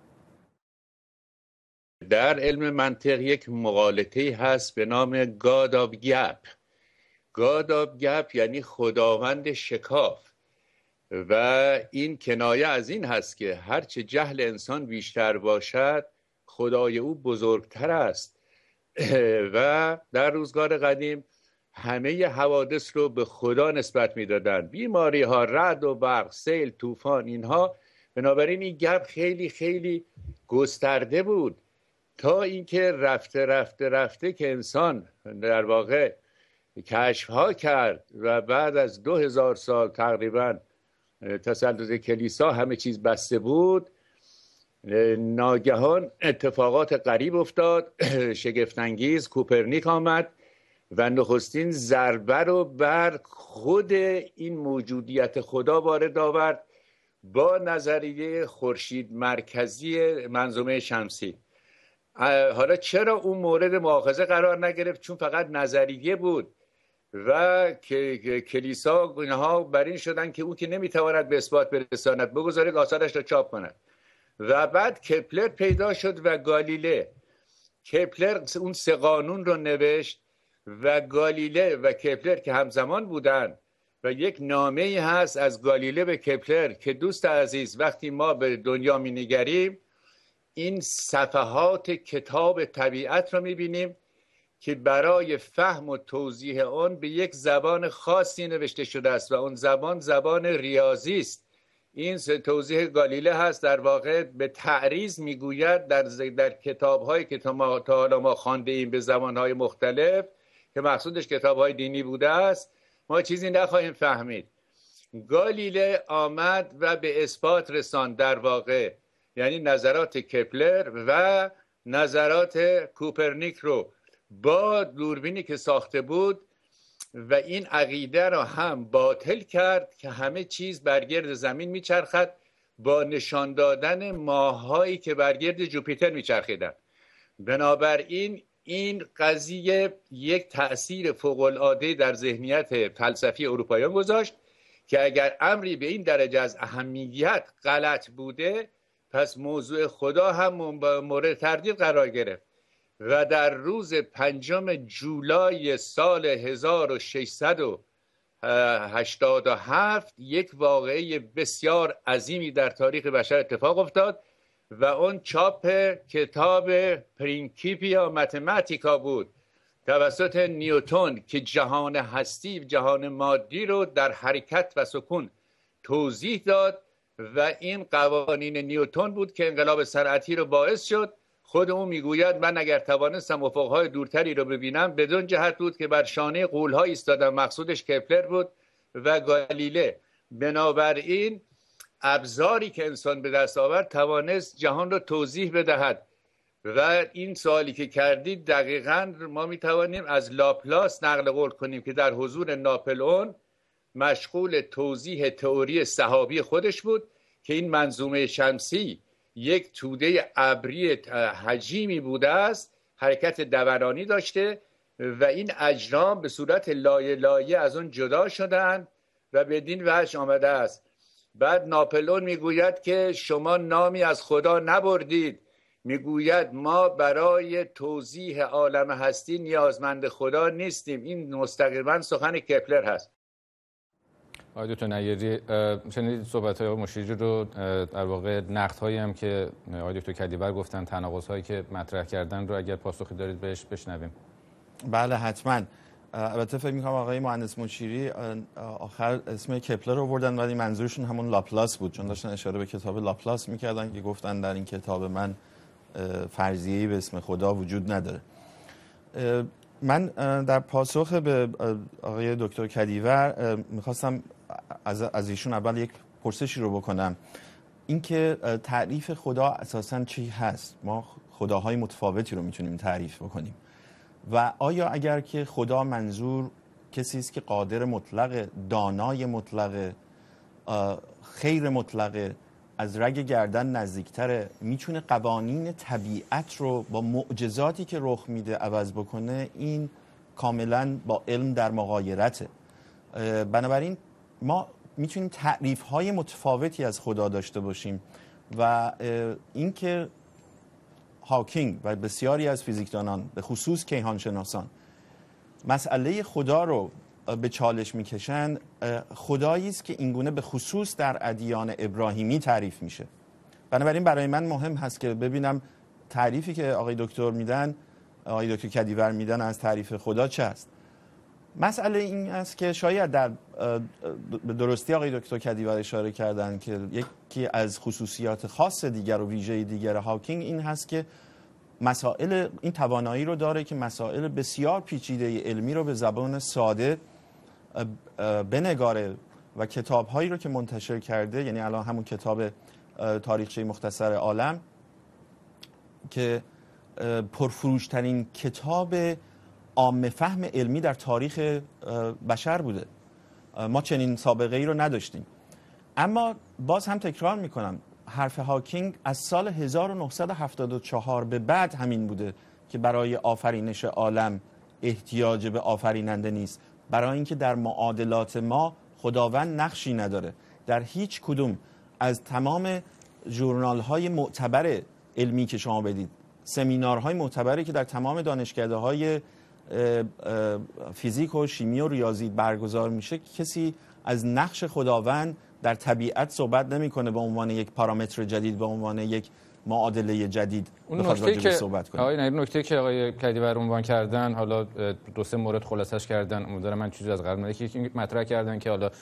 در علم منطق یک مقالطه‌ای هست به نام God of Gap. God of Gap یعنی خداوند شکاف و این کنایه از این هست که هرچه جهل انسان بیشتر باشد خدای او بزرگتر است. و در روزگار قدیم همه حوادث رو به خدا نسبت میدادن، بیماری ها، رعد و برق، سیل، طوفان، اینها. بنابراین این گپ خیلی خیلی گسترده بود تا اینکه رفته رفته رفته که انسان در واقع کشف ها کرد و بعد از دو هزار سال تقریبا تسلط کلیسا همه چیز بسته بود، ناگهان اتفاقات غریب افتاد، شگفت‌انگیز. کوپرنیک آمد و نخستین ضربه رو بر خود این موجودیت خدا وارد آورد با نظریه خورشید مرکزی منظومه شمسی. حالا چرا اون مورد مؤاخذه قرار نگرفت؟ چون فقط نظریه بود و که کلیسا اینها بر این شدن که او که نمیتواند به اثبات برساند بگذارید آثارش را چاپ کند. و بعد کپلر پیدا شد و گالیله. کپلر اون سه قانون رو نوشت و گالیله و کپلر که همزمان بودن و یک نامه‌ای هست از گالیله به کپلر که دوست عزیز وقتی ما به دنیا می‌نگریم این صفحات کتاب طبیعت رو می‌بینیم که برای فهم و توضیح آن به یک زبان خاصی نوشته شده است و اون زبان زبان ریاضی است. این توضیح گالیله هست، در واقع به تعریض میگوید در در کتاب‌هایی که تا ما تا حالا ما خوانده ایم به زبان‌های مختلف که مقصودش کتاب‌های دینی بوده است، ما چیزی نخواهیم فهمید. گالیله آمد و به اثبات رساند در واقع، یعنی نظرات کپلر و نظرات کوپرنیک رو با دوربینی که ساخته بود و این عقیده را هم باطل کرد که همه چیز برگرد زمین میچرخد، با نشان دادن ماهایی که برگرد جوپیتر میچرخیدن. بنابراین این قضیه یک تأثیر فوق‌العاده در ذهنیت فلسفی اروپاییان گذاشت که اگر امری به این درجه از اهمیت غلط بوده، پس موضوع خدا هم مورد تردید قرار گرفت. و در روز پنجم جولای سال هزار و ششصد و هشتاد و هفت یک واقعه بسیار عظیمی در تاریخ بشر اتفاق افتاد و اون چاپ کتاب پرینکیپیا ماتماتیکا بود توسط نیوتن که جهان هستی و جهان مادی رو در حرکت و سکون توضیح داد و این قوانین نیوتن بود که انقلاب صنعتی رو باعث شد. خود او میگوید من اگر توانستم افقهای دورتری رو ببینم بدون جهت بود که بر شانه غول‌ها ایستادم، مقصودش کپلر بود و گالیله. بنابراین ابزاری که انسان به دست آورد توانست جهان رو توضیح بدهد و این سوالی که کردید دقیقاً ما میتوانیم از لاپلاس نقل قول کنیم که در حضور ناپلئون مشغول توضیح تئوری سحابی خودش بود که این منظومه شمسی یک توده ابری حجیمی بوده است، حرکت دورانی داشته و این اجرام به صورت لایه لایه از اون جدا شدن و بدین وجه آمده است. بعد ناپلئون میگوید که شما نامی از خدا نبردید، میگوید ما برای توضیح عالم هستی نیازمند خدا نیستیم. این مستقیما سخن کپلر هست. آقای دکتر نیری، شنیدید صحبت‌های آقای مشیری رو، در واقع نقدهایی هم که آقای دکتر کدیور گفتن، تناقض‌هایی که مطرح کردن رو اگر پاسخی دارید بهش بشنویم. بله حتما. البته فکر می‌کنم آقای مهندس مشیری آخر اسم کپلر رو آوردن ولی منظورشون همون لاپلاس بود، چون داشتن اشاره به کتاب لاپلاس می‌کردن که گفتن در این کتاب من فرضیه‌ای به اسم خدا وجود نداره. من در پاسخ به آقای دکتر کدیور میخواستم از از ایشون اول یک پرسشی رو بکنم، اینکه تعریف خدا اساساً چی هست؟ ما خداهای متفاوتی رو میتونیم تعریف بکنیم و آیا اگر که خدا منظور کسی است که قادر مطلق، دانای مطلق، خیر مطلق، از رگ گردن نزدیکتره، میتونه قوانین طبیعت رو با معجزاتی که رخ میده عوض بکنه، این کاملا با علم در مغایرته. بنابراین ما میتونیم تعریف های متفاوتی از خدا داشته باشیم و اینکه هاکینگ و بسیاری از فیزیکدانان به خصوص کیهانشناسان مسئله خدا رو به چالش میکشن، خدایی است که اینگونه به خصوص در ادیان ابراهیمی تعریف میشه. بنابراین برای من مهم هست که ببینم تعریفی که آقای دکتر میدن، آقای دکتر کدیور میدن از تعریف خدا چه است. مسئله این است که شاید در به درستی آقای دکتر کدیور اشاره کردن که یکی از خصوصیات خاص دیگر و ویژه دیگر هاکینگ این هست که مسائل این توانایی رو داره که مسائل بسیار پیچیده علمی رو به زبان ساده بنگاره و کتاب‌هایی رو که منتشر کرده، یعنی الان همون کتاب تاریخچه مختصر عالم که پرفروشترین کتاب عامه فهم علمی در تاریخ بشر بوده، ما چنین سابقه ای رو نداشتیم. اما باز هم تکرار میکنم، حرف هاکینگ از سال هزار و نهصد و هفتاد و چهار به بعد همین بوده که برای آفرینش عالم احتیاج به آفریننده نیست، برای اینکه در معادلات ما خداوند نقشی نداره. در هیچ کدوم از تمام ژورنال های معتبر علمی که شما بدید، سمینارهای معتبری که در تمام دانشکده های فیزیک و شیمی و ریاضی برگزار میشه، کسی از نقش خداوند در طبیعت صحبت نمیکنه به عنوان یک پارامتر جدید، به عنوان یک معادله جدید. اون نکته که صحبت کنیم. آقای نیر، نکته که آقای کدیور عنوان کردن، حالا دو سه مورد خلاصش کردن، امیدوارم من چیزی از قبل نگم که مطرح کردن که حالا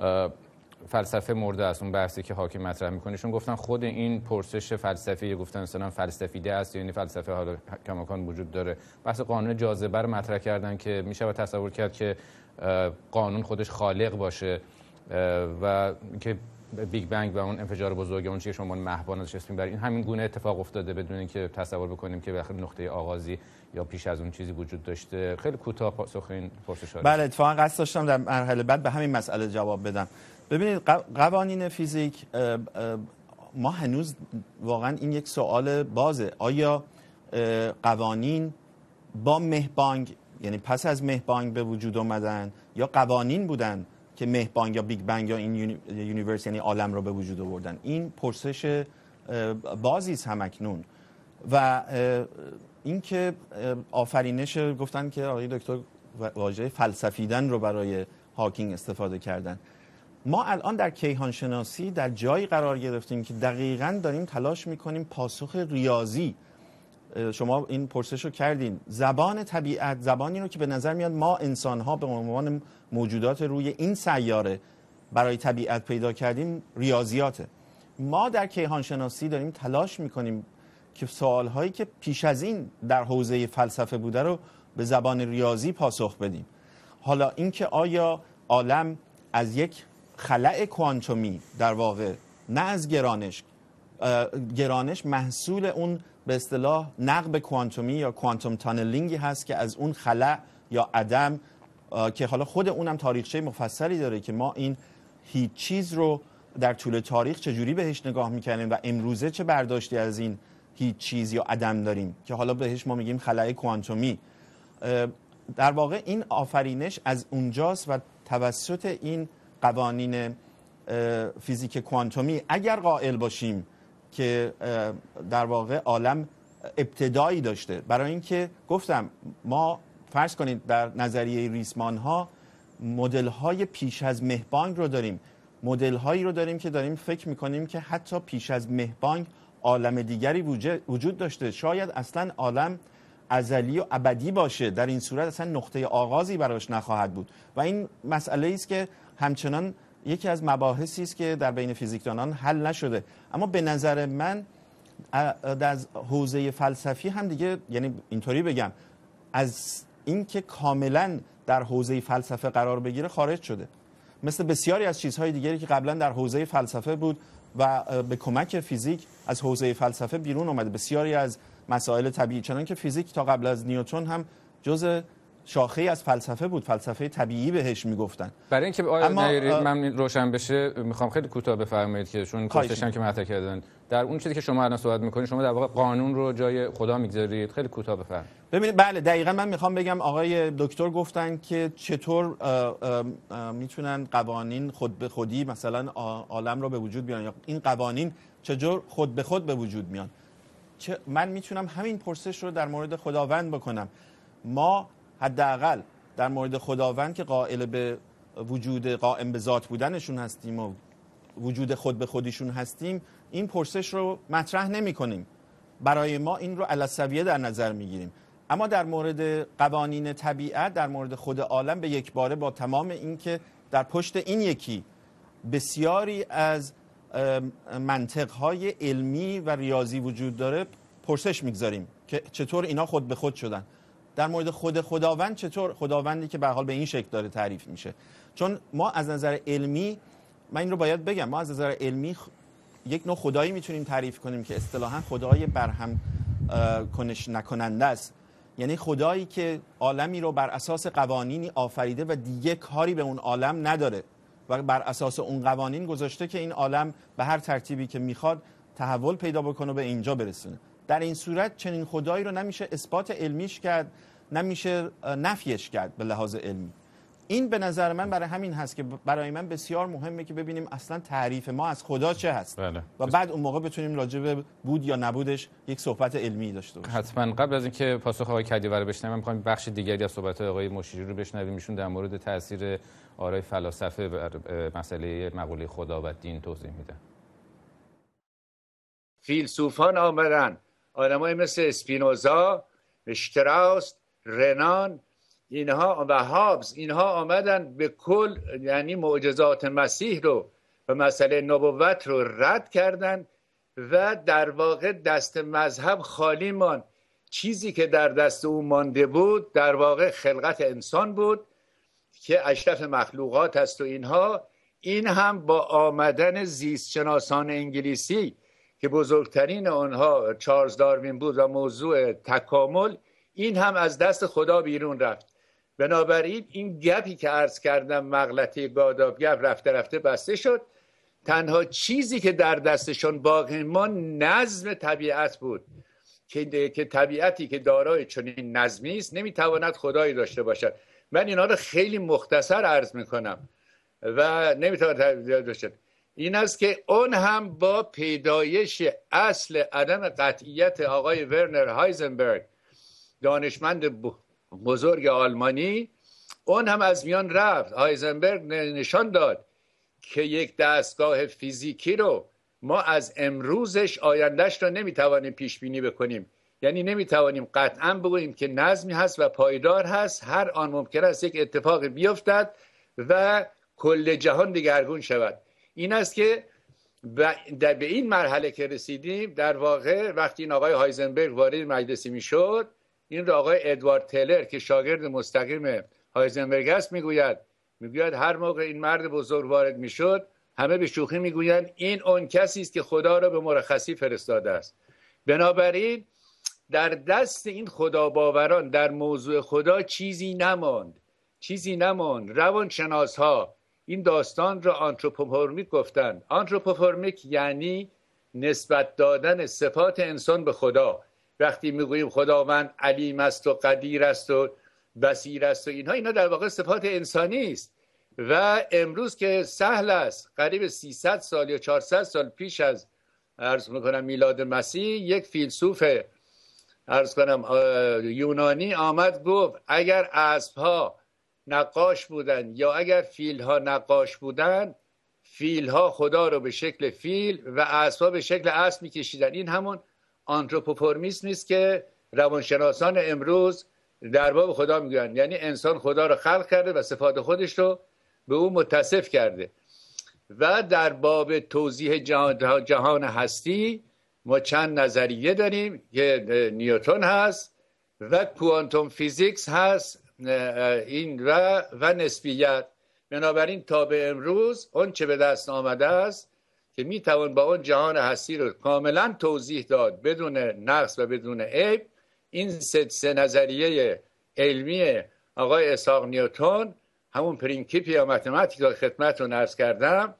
فلسفه مرده است، اون بحثی که حاکم مطرح میکنه. شون گفتن خود این پرسش فلسفی، گفتن مثلا فلسفیده است، یعنی فلسفه حالا کماکان وجود داره. بحث قانون جاذبه رو مطرح کردن که میشه تصور کرد که قانون خودش خالق باشه و که بیگ بنگ و اون انفجار بزرگ، اون چیزی که شما مهبان ازش اسم میبرید، این همین گونه اتفاق افتاده بدون اینکه تصور بکنیم که بخاطر نقطه آغازی یا پیش از اون چیزی وجود داشته؟ خیلی کوتاه پاسخ این پرسش. بله، اتفاقا قصد داشتم در مرحله بعد به همین مسئله جواب بدم. ببینید قوانین فیزیک، ما هنوز واقعا این یک سوال بازه. آیا قوانین با مه بانگ، یعنی پس از مه بانگ به وجود اومدن، یا قوانین بودن که مه بانگ یا بیگ بنگ یا این یونیورس یعنی عالم رو به وجود آوردن؟ این پرسش بازی است همکنون. و اینکه آفرینش، گفتن که آقای دکتر واژه فلسفیدن رو برای هاکینگ استفاده کردن. ما الان در کیهان شناسی در جایی قرار گرفتیم که دقیقاً داریم تلاش میکنیم پاسخ ریاضی. شما این پرسش رو کردین، زبان طبیعت، زبانی رو که به نظر میاد ما انسان‌ها به عنوان موجودات روی این سیاره برای طبیعت پیدا کردیم، ریاضیاته. ما در کیهان شناسی داریم تلاش میکنیم که سوالهایی که پیش از این در حوزه فلسفه بوده رو به زبان ریاضی پاسخ بدیم. حالا اینکه آیا عالم از یک خلأ کوانتومی، در واقع نه از گرانش، گرانش محصول اون به اصطلاح نقب کوانتومی یا کوانتوم تانلینگی هست که از اون خلأ یا عدم، که حالا خود اونم تاریخچه مفصلی داره که ما این هیچ چیز رو در طول تاریخ چجوری بهش نگاه میکنیم و امروزه چه برداشتی از این هیچ چیز یا عدم داریم که حالا بهش ما میگیم خلأ کوانتومی. در واقع این آفرینش از اونجاست و توسط این قوانین فیزیک کوانتومی اگر قائل باشیم که در واقع عالم ابتدایی داشته. برای اینکه گفتم ما فرض کنید در نظریه ریسمان ها مدل های پیش از مه بانگ رو داریم، مدل هایی رو داریم که داریم فکر میکنیم که حتی پیش از مه بانگ عالم دیگری وجود داشته، شاید اصلا عالم ازلی و ابدی باشه، در این صورت اصلا نقطه آغازی براش نخواهد بود. و این مسئله است که همچنان یکی از مباحثی است که در بین فیزیکدانان حل نشده. اما به نظر من در حوزه فلسفی هم دیگه، یعنی اینطوری بگم، از اینکه کاملا در حوزه فلسفه قرار بگیره خارج شده، مثل بسیاری از چیزهای دیگری که قبلا در حوزه فلسفه بود و به کمک فیزیک از حوزه فلسفه بیرون اومده. بسیاری از مسائل طبیعی، چنان که فیزیک تا قبل از نیوتن هم جزء شاخه از فلسفه بود، فلسفه طبیعی بهش میگفتن. برای اینکه اما من روشن بشه میخوام خیلی کوتاه بفرمایید که چون پرسشم که مطرح کردن در اون چیزی که شما الان صحبت میکنید، شما در واقع قانون رو جای خدا میگذارید. خیلی کوتاه بفرمایید. ببینید، بله دقیقاً من میخوام بگم آقای دکتر گفتن که چطور میتونن قوانین خود به خودی مثلا عالم رو به وجود بیارن، یا این قوانین چطور خود به خود به وجود میان. من میتونم همین پرسش رو در مورد خداوند بکنم. ما حداقل در مورد خداوند که قائل به وجود قائم به ذات بودنشون هستیم و وجود خود به خودیشون هستیم، این پرسش رو مطرح نمی کنیم. برای ما این رو علسویه در نظر می گیریم. اما در مورد قوانین طبیعت، در مورد خود عالم، به یک باره با تمام این که در پشت این یکی بسیاری از منطقهای علمی و ریاضی وجود داره پرسش میگذاریم که چطور اینا خود به خود شدن. در مورد خود خداوند، چطور خداوندی که به حال به این شکل داره تعریف میشه؟ چون ما از نظر علمی، من این رو باید بگم، ما از نظر علمی یک نوع خدایی میتونیم تعریف کنیم که اصطلاحاً خدای برهم کنش نکننده است. یعنی خدایی که عالمی رو بر اساس قوانینی آفریده و دیگه کاری به اون عالم نداره و بر اساس اون قوانین گذاشته که این عالم به هر ترتیبی که میخواد تحول پیدا بکنه و به اینجا برسونه. در این صورت چنین خدایی رو نمیشه اثبات علمیش کرد، نمیشه نفیش کرد به لحاظ علمی. این به نظر من برای همین هست که برای من بسیار مهمه که ببینیم اصلا تعریف ما از خدا چه هست. بله. و بعد اون موقع بتونیم راجع به بود یا نبودش یک صحبت علمی داشته باشیم. حتما. قبل از اینکه پاسخ آقای کدیور رو بشنویم، می‌خوایم بخش دیگری از صحبت آقای مشیری رو بشنویم. ایشون در مورد تاثیر آرای فلاسفه بر مسئله مقوله خدا و دین توضیح میدن. فیلسوفان آمدن، آدمای مثل اسپینوزا، اشتراوس، رنان، اینها و هابز، اینها آمدن به کل یعنی معجزات مسیح رو و مسئله نبوت رو رد کردن و در واقع دست مذهب خالی ماند. چیزی که در دست او مانده بود در واقع خلقت انسان بود که اشرف مخلوقات است و اینها. این هم با آمدن زیستشناسان انگلیسی که بزرگترین آنها چارلز داروین بود و موضوع تکامل، این هم از دست خدا بیرون رفت. بنابراین این گپی که عرض کردم، مغلطه گاداب گپ، رفته رفته بسته شد. تنها چیزی که در دستشون باقی ماند نظم طبیعت بود که که طبیعتی که دارای چنین نظمی است نمیتواند خدایی داشته باشد. من اینا رو خیلی مختصر عرض میکنم و نمیتواند داشته. این است که اون هم با پیدایش اصل عدم قطعیت آقای ورنر هایزنبرگ، دانشمند بزرگ آلمانی، اون هم از میان رفت. هایزنبرگ نشان داد که یک دستگاه فیزیکی رو ما از امروزش آیندهش رو نمیتوانیم پیش بینی بکنیم. یعنی نمیتوانیم قطعا بگوییم که نظمی هست و پایدار هست، هر آن ممکن است یک اتفاق بیفتد و کل جهان دگرگون شود. این است که به این مرحله که رسیدیم، در واقع وقتی این آقای هایزنبرگ وارد مجلسی میشد، این رو آقای ادوارد تلر که شاگرد مستقیم هایزنبرگ است میگوید میگوید هر موقع این مرد بزرگ وارد میشد، همه به شوخی میگویند این اون کسی است که خدا را به مرخصی فرستاده است. بنابراین در دست این خداباوران در موضوع خدا چیزی نماند، چیزی نماند. روانشناس ها این داستان را آنتروپوفورمیک گفتند. آنتروپوفورمیک یعنی نسبت دادن صفات انسان به خدا. وقتی میگوییم خداوند علیم است و قدیر است و بصیر است و اینها، اینا در واقع صفات انسانی است. و امروز که سهل است، قریب سیصد سال یا چهارصد سال پیش از عرض میکنم میلاد مسیح، یک فیلسوف عرض کنم یونانی آمد گفت اگر اسب‌ها نقاش بودن یا اگر فیل‌ها نقاش بودن، فیل‌ها خدا رو به شکل فیل و اسب‌ها به شکل اسب می‌کشیدن. این همون آنتروپوفورمیسم است که روانشناسان امروز در باب خدا میگن، یعنی انسان خدا رو خلق کرده و صفات خودش رو به او متصف کرده. و در باب توضیح جهان, جهان هستی ما چند نظریه داریم که نیوتن هست و کوانتوم فیزیکس هست این و و نسبیت. بنابراین تا به امروز اون چه به دست آمده است که میتوان با اون جهان هستی رو کاملا توضیح داد بدون نقص و بدون عیب، این سه, سه نظریه علمی آقای اسحاق نیوتن، همون پرینکیپ یا متماتیک که خدمتتون عرض کردم،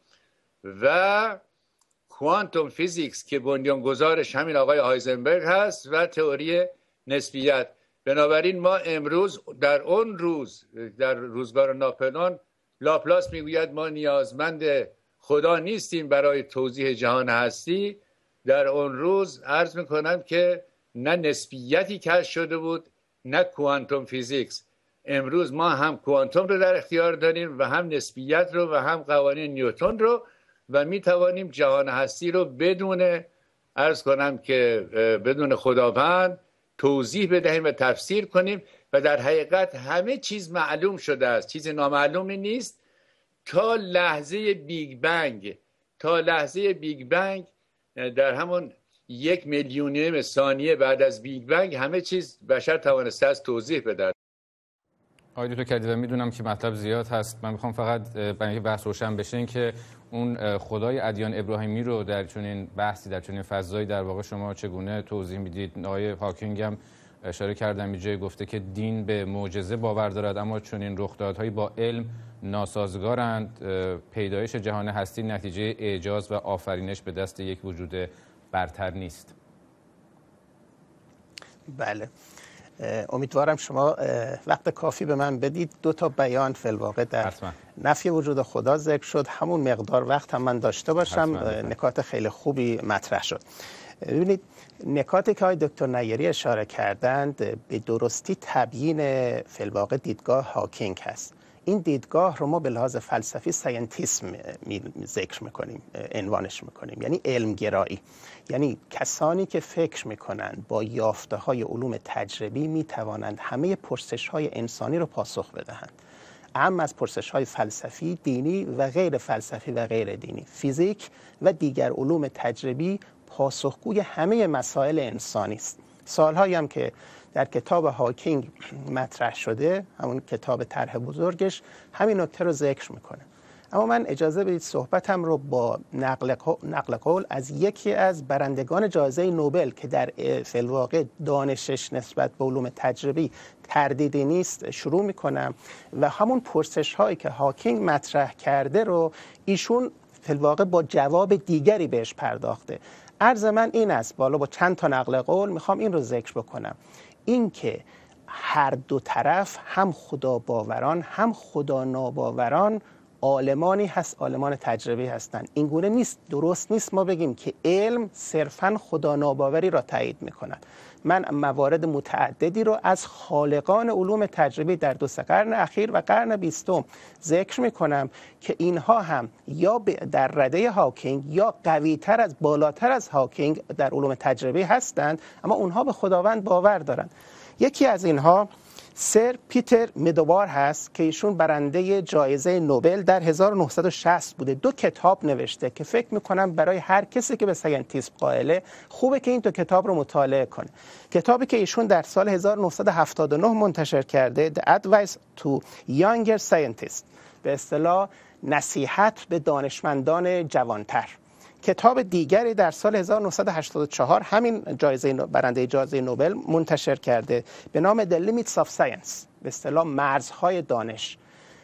و کوانتوم فیزیکس که بنیانگذارش همین آقای هایزنبرگ هست، و تئوری نسبیت. بنابراین ما امروز در اون روز، در روزگار ناپلئون، لاپلاس میگوید ما نیازمند خدا نیستیم برای توضیح جهان هستی. در اون روز عرض میکنم که نه نسبیتی کشف شده بود نه کوانتوم فیزیکس. امروز ما هم کوانتوم رو در اختیار داریم و هم نسبیت رو و هم قوانین نیوتن رو، و می توانیم جهان هستی رو بدون عرض کنم که بدون خداوند توضیح بدهیم و تفسیر کنیم. و در حقیقت همه چیز معلوم شده است، چیز نامعلومی نیست. تا لحظه بیگ بنگ تا لحظه بیگ بنگ در همون یک میلیونیم ثانیه بعد از بیگ بنگ همه چیز بشر توانسته است توضیح بده. آقای دکتر کردی و میدونم که مطلب زیاد هست، من میخوام فقط برای اینکه بحث روشن بشه این که اون خدای ادیان ابراهیمی رو در چنین بحثی، در چنین فضایی در واقع شما چگونه توضیح میدید؟ آقای هاکینگ هم اشاره کردن به جای گفته که دین به معجزه باور دارد، اما چنین رخدادهایی با علم ناسازگارند. پیدایش جهان هستی نتیجه اعجاز و آفرینش به دست یک وجود برتر نیست. بله، امیدوارم شما وقت کافی به من بدید. دو تا بیان فی الواقع در حتما. نفی وجود خدا ذکر شد، همون مقدار وقت هم من داشته باشم. حتما. نکات خیلی خوبی مطرح شد. ببینید نکاتی که های دکتر نیری اشاره کردند به درستی تبیین فی الواقع دیدگاه هاکینگ هست. این دیدگاه رو ما به لحاظ فلسفی ساینتیسم ذکر میکنیم، عنوانش میکنیم، یعنی علمگرایی. یعنی کسانی که فکر میکنند با یافته های علوم تجربی میتوانند همه پرسش های انسانی رو پاسخ بدهند، اهم از پرسش های فلسفی، دینی و غیر فلسفی و غیر دینی. فیزیک و دیگر علوم تجربی پاسخگوی همه مسائل انسانی است. سالهایی هم که در کتاب هاکینگ مطرح شده، همون کتاب طرح بزرگش، همین نکته رو ذکر میکنه. اما من اجازه بدید صحبتم رو با نقل نقل قول از یکی از برندگان جایزه نوبل که در فی الواقع دانشش نسبت به علوم تجربی تردیدی نیست شروع میکنم و همون پرسش هایی که هاکینگ مطرح کرده رو ایشون فی الواقع با جواب دیگری بهش پرداخته. عرض من این است، بالا با چند تا نقل قول میخوام این رو ذکر بکنم، این که هر دو طرف هم خدا باوران هم خدا ناباوران عالمانی هست، عالمان تجربی هستند. این گونه نیست، درست نیست ما بگیم که علم صرفاً خدا ناباوری را تایید میکند. من موارد متعددی رو از خالقان علوم تجربی در دو سه قرن اخیر و قرن بیستم ذکر میکنم که اینها هم یا در رده هاکینگ یا قویتر از بالاتر از هاکینگ در علوم تجربی هستند، اما اونها به خداوند باور دارند. یکی از اینها سر پیتر میدوار هست که ایشون برنده جایزه نوبل در هزار و نهصد و شصت بوده. دو کتاب نوشته که فکر میکنم برای هر کسی که به ساینتیسم قائله خوبه که این دو کتاب رو مطالعه کنه. کتابی که ایشون در سال هزار و نهصد و هفتاد و نه منتشر کرده The Advice to Younger Scientists، به اصطلاح نصیحت به دانشمندان جوانتر. کتاب دیگری در سال هزار و نهصد و هشتاد و چهار همین جایزه برنده جایزه نوبل منتشر کرده به نام The Limits of Science، به اصطلاح مرزهای دانش.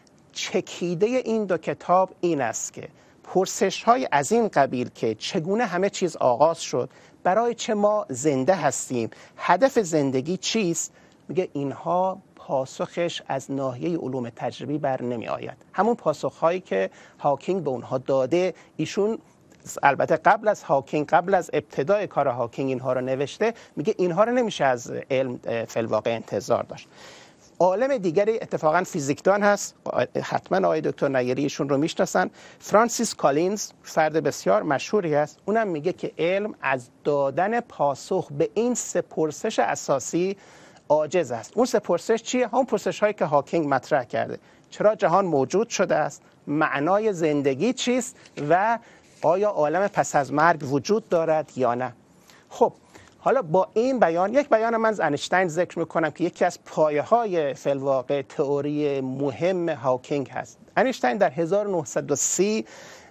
چکیده این دو کتاب این است که پرسش‌های از این قبیل که چگونه همه چیز آغاز شد، برای چه ما زنده هستیم، هدف زندگی چیست، میگه اینها پاسخش از ناحیه علوم تجربی بر نمی آید. همون پاسخ‌هایی که هاکینگ به اونها داده، ایشون البته قبل از هاکینگ، قبل از ابتدای کار هاکینگ اینها رو نوشته، میگه اینها رو نمیشه از علم فی الواقع انتظار داشت. عالم دیگری اتفاقا فیزیکدان هست، حتما آقای دکتر نیری ایشون رو میشناسن، فرانسیس کالینز، فرد بسیار مشهوری است. اونم میگه که علم از دادن پاسخ به این سه پرسش اساسی عاجز است. اون سه پرسش چیه؟ همون پرسش هایی که هاکینگ مطرح کرده. چرا جهان موجود شده است؟ معنای زندگی چیست؟ و آیا عالم پس از مرگ وجود دارد یا نه؟ خب حالا با این بیان، یک بیان من از انیشتین ذکر میکنم که یکی از پایه های فی الواقع تئوری مهم هاکینگ هست. انیشتین در هزار و نهصد و سی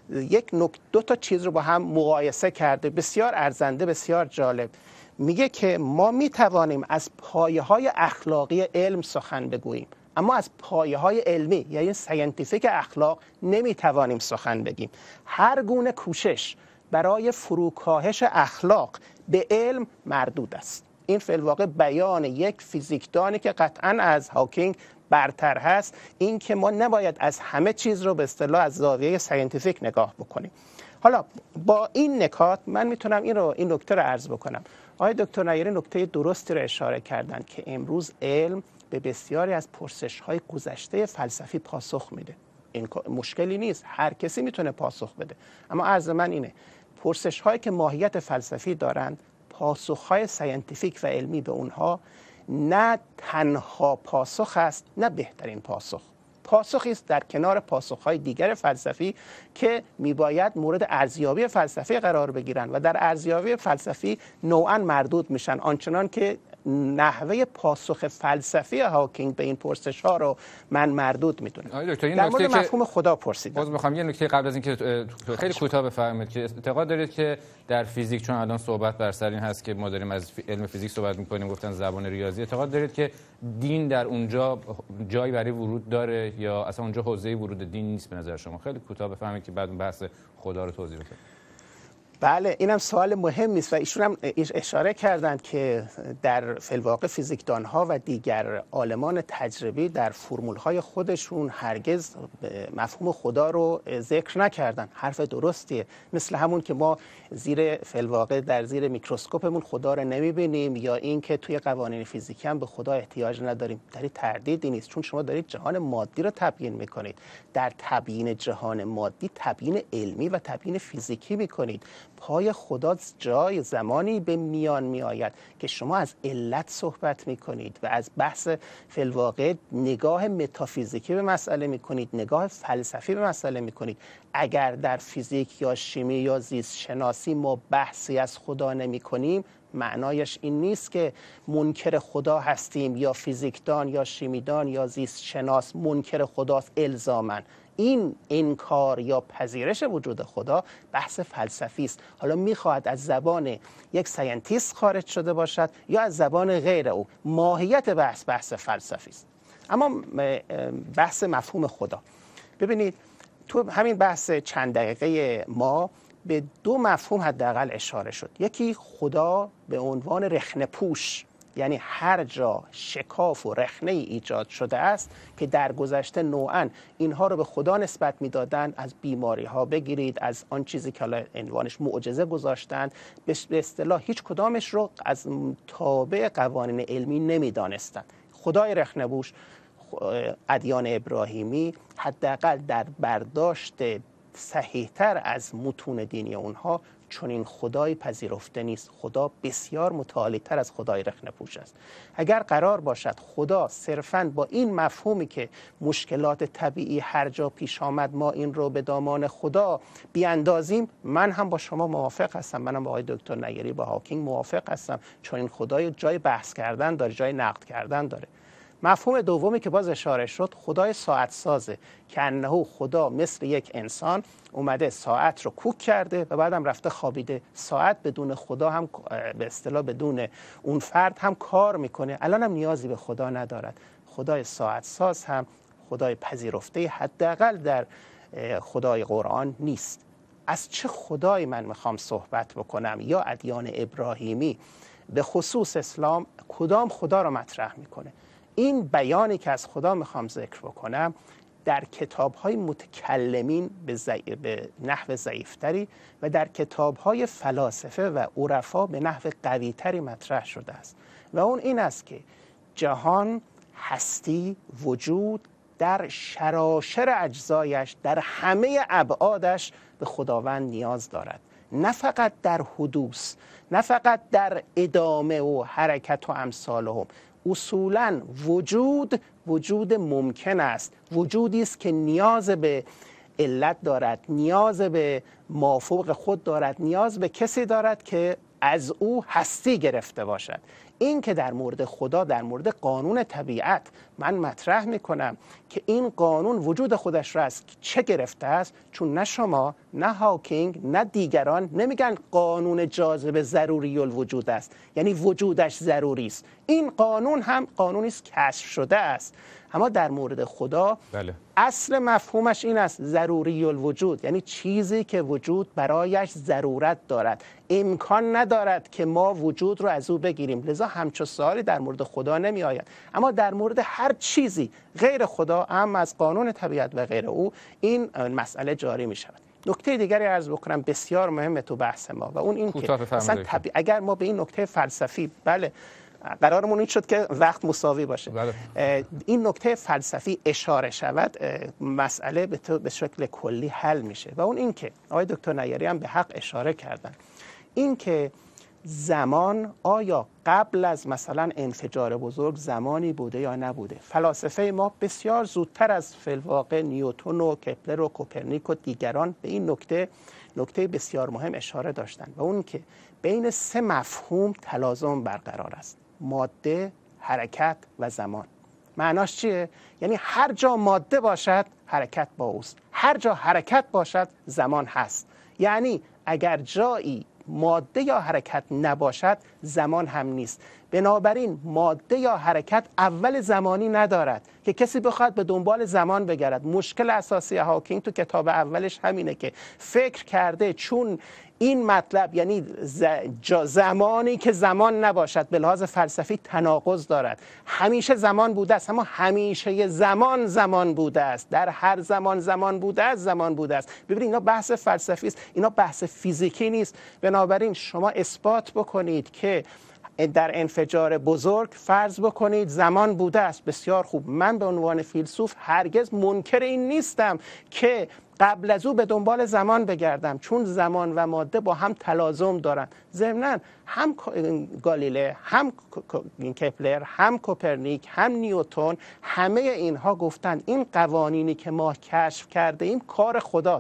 یک نک دو تا چیز رو با هم مقایسه کرده، بسیار ارزنده، بسیار جالب. میگه که ما میتوانیم از پایه های اخلاقی علم سخن بگوییم، اما از پایه های علمی یعنی ساینتیفیک اخلاق نمیتوانیم سخن بگیم. هر گونه کوشش برای فروکاهش اخلاق به علم مردود است. این فی الواقع بیان یک فیزیکدانی که قطعاً از هاکینگ برتر هست، این که ما نباید از همه چیز رو به اصطلاح از زاویه ساینتیفیک نگاه بکنیم. حالا با این نکات من میتونم این رو این نکته رو عرض بکنم. آقای دکتر نیری نکته درستی رو اشاره کردند که امروز علم به بسیاری از پرسش‌های گذشته فلسفی پاسخ میده. این مشکلی نیست، هر کسی میتونه پاسخ بده. اما عرض من اینه، پرسش‌هایی که ماهیت فلسفی دارند، پاسخ‌های ساینتیفیک و علمی به اونها نه تنها پاسخ است، نه بهترین پاسخ. پاسخی است در کنار پاسخ‌های دیگر فلسفی که میباید مورد ارزیابی فلسفی قرار بگیرند و در ارزیابی فلسفی نوعاً مردود میشن، آنچنان که نحوه پاسخ فلسفی هاکینگ به این پرسش ها رو من مردود میدونم. در مورد مفهوم خدا پرسیدم. باز میخوام یه نکته قبل از اینکه خیلی کوتاه بفرمایید که اعتقاد دارید که در فیزیک، چون الان صحبت بر سر این هست که ما داریم از علم فیزیک صحبت میکنیم، گفتن زبان ریاضی، اعتقاد دارید که دین در اونجا جایی برای ورود داره یا اصلا اونجا حوزه ورود دین نیست به نظر شما؟ خیلی کوتاه بفرمایید که بعد بحث خدا رو توضیح بدید. بله، اینم سوال مهمی است و ایشون هم اشاره کردند که در فی الواقع فیزیکدان‌ها و دیگر عالمان تجربی در فرمول‌های خودشون هرگز مفهوم خدا رو ذکر نکردن. حرف درستیه، مثل همون که ما زیر فی الواقع در زیر میکروسکوپمون خدا رو نمی‌بینیم یا این که توی قوانین فیزیکی هم به خدا احتیاج نداریم. در این تردیدی نیست، چون شما دارید جهان مادی رو تبیین می‌کنید. در تبیین جهان مادی تبیین علمی و تبیین فیزیکی می‌کنید. پای خدا جای زمانی به میان می آید که شما از علت صحبت می کنید و از بحث فی الواقع نگاه متافیزیکی به مسئله می کنید، نگاه فلسفی به مسئله می کنید. اگر در فیزیک یا شیمی یا زیست شناسی ما بحثی از خدا نمی کنیم، معنایش این نیست که منکر خدا هستیم یا فیزیکدان یا شیمیدان یا زیست شناس منکر خداست الزاماً. این انکار یا پذیرش وجود خدا بحث فلسفی است. حالا میخواهد از زبان یک ساینتیست خارج شده باشد یا از زبان غیر او، ماهیت بحث بحث فلسفی است. اما بحث مفهوم خدا، ببینید تو همین بحث چند دقیقه ما به دو مفهوم حداقل اشاره شد. یکی خدا به عنوان رخنه پوش، یعنی هر جا شکاف و رخنه ای ایجاد شده است که در گذشته نوعاً اینها رو به خدا نسبت میدادند، از بیماری ها بگیرید، از آن چیزی که حالا عنوانش معجزه گذاشتند، به اصطلاح هیچ کدامش رو از تابع قوانین علمی نمیدانستند. خدای رخنه پوش ادیان ابراهیمی حداقل در برداشت صحیح‌تر از متون دینی اونها چنین خدای پذیرفته نیست. خدا بسیار متعالی‌تر از خدای رخنه پوش است. اگر قرار باشد خدا صرفاً با این مفهومی که مشکلات طبیعی هر جا پیش آمد ما این رو به دامان خدا بیاندازیم، من هم با شما موافق هستم، منم با آقای دکتر نیری با هاکینگ موافق هستم، چون این خدای جای بحث کردن داره، جای نقد کردن داره. مفهوم دومی که باز اشاره شد خدای ساعت سازه که انه خدا مثل یک انسان اومده ساعت رو کوک کرده و بعدم رفته خوابیده. ساعت بدون خدا هم به اصطلاح بدون اون فرد هم کار میکنه، الان هم نیازی به خدا ندارد. خدای ساعت ساز هم خدای پذیرفته حداقل در خدای قرآن نیست. از چه خدایی من میخوام صحبت بکنم؟ یا ادیان ابراهیمی به خصوص اسلام کدام خدا رو مطرح میکنه؟ این بیانی که از خدا میخوام ذکر بکنم در کتاب‌های متکلمین به, زی... به نحو ضعیف‌تری و در کتاب‌های فلاسفه و عرفا به نحو قوی‌تری مطرح شده است و اون این است که جهان، هستی، وجود در شراشر اجزایش، در همه ابعادش به خداوند نیاز دارد، نه فقط در حدوث، نه فقط در ادامه و حرکت و امثالهم. اصولاً وجود وجود ممکن است، وجودی است که نیاز به علت دارد، نیاز به مافوق خود دارد، نیاز به کسی دارد که از او هستی گرفته باشد. این که در مورد خدا، در مورد قانون طبیعت من مطرح میکنم که این قانون وجود خودش را از چه گرفته است، چون نه شما نه هاکینگ نه دیگران نمیگن قانون جاذبه ضروری الوجود است، یعنی وجودش ضروری است. این قانون هم قانونی است کشف شده است. اما در مورد خدا بله. اصل مفهومش این است، ضروری الوجود، یعنی چیزی که وجود برایش ضرورت دارد، امکان ندارد که ما وجود رو از او بگیریم. لذا همچو سوالی در مورد خدا نمی آید. اما در مورد هر چیزی غیر خدا، هم از قانون طبیعت و غیر او، این مسئله جاری می شود. نکته دیگری عرض بکنم بسیار مهمه تو بحث ما و اون این که اصلا طبیع... اگر ما به این نکته فلسفی، بله قرارمون این شد که وقت مساوی باشه، بله. این نکته فلسفی اشاره شود، مسئله به شکل کلی حل میشه و اون این که آقای دکتر نیری هم به حق اشاره کردن، این که زمان آیا قبل از مثلا انفجار بزرگ زمانی بوده یا نبوده؟ فلاسفه ما بسیار زودتر از فی‌الواقع نیوتن و کپلر و کوپرنیک و دیگران به این نکته نکته بسیار مهم اشاره داشتند و اون که بین سه مفهوم تلازم برقرار است: ماده، حرکت و زمان. معناش چیه؟ یعنی هر جا ماده باشد حرکت با اوست، هر جا حرکت باشد زمان هست. یعنی اگر جایی ماده یا حرکت نباشد زمان هم نیست. بنابراین ماده یا حرکت اول زمانی ندارد که کسی بخواد به دنبال زمان بگرد. مشکل اساسی هاکینگ تو کتاب اولش همینه که فکر کرده چون این مطلب، یعنی زمانی که زمان نباشد، به لحاظ فلسفی تناقض دارد. همیشه زمان بوده است، اما همیشه زمان زمان بوده است، در هر زمان زمان بوده است، زمان بوده است. ببینید اینا بحث فلسفی است، اینا بحث فیزیکی نیست. بنابراین شما اثبات بکنید که در انفجار بزرگ فرض بکنید زمان بوده است، بسیار خوب. من به عنوان فیلسوف هرگز منکر این نیستم که قبل از او به دنبال زمان بگردم، چون زمان و ماده با هم تلازم دارند. ضمناً هم گالیله، هم کپلر، هم کوپرنیک، هم نیوتن، همه اینها گفتند این قوانینی که ما کشف کرده ایم کار خداست.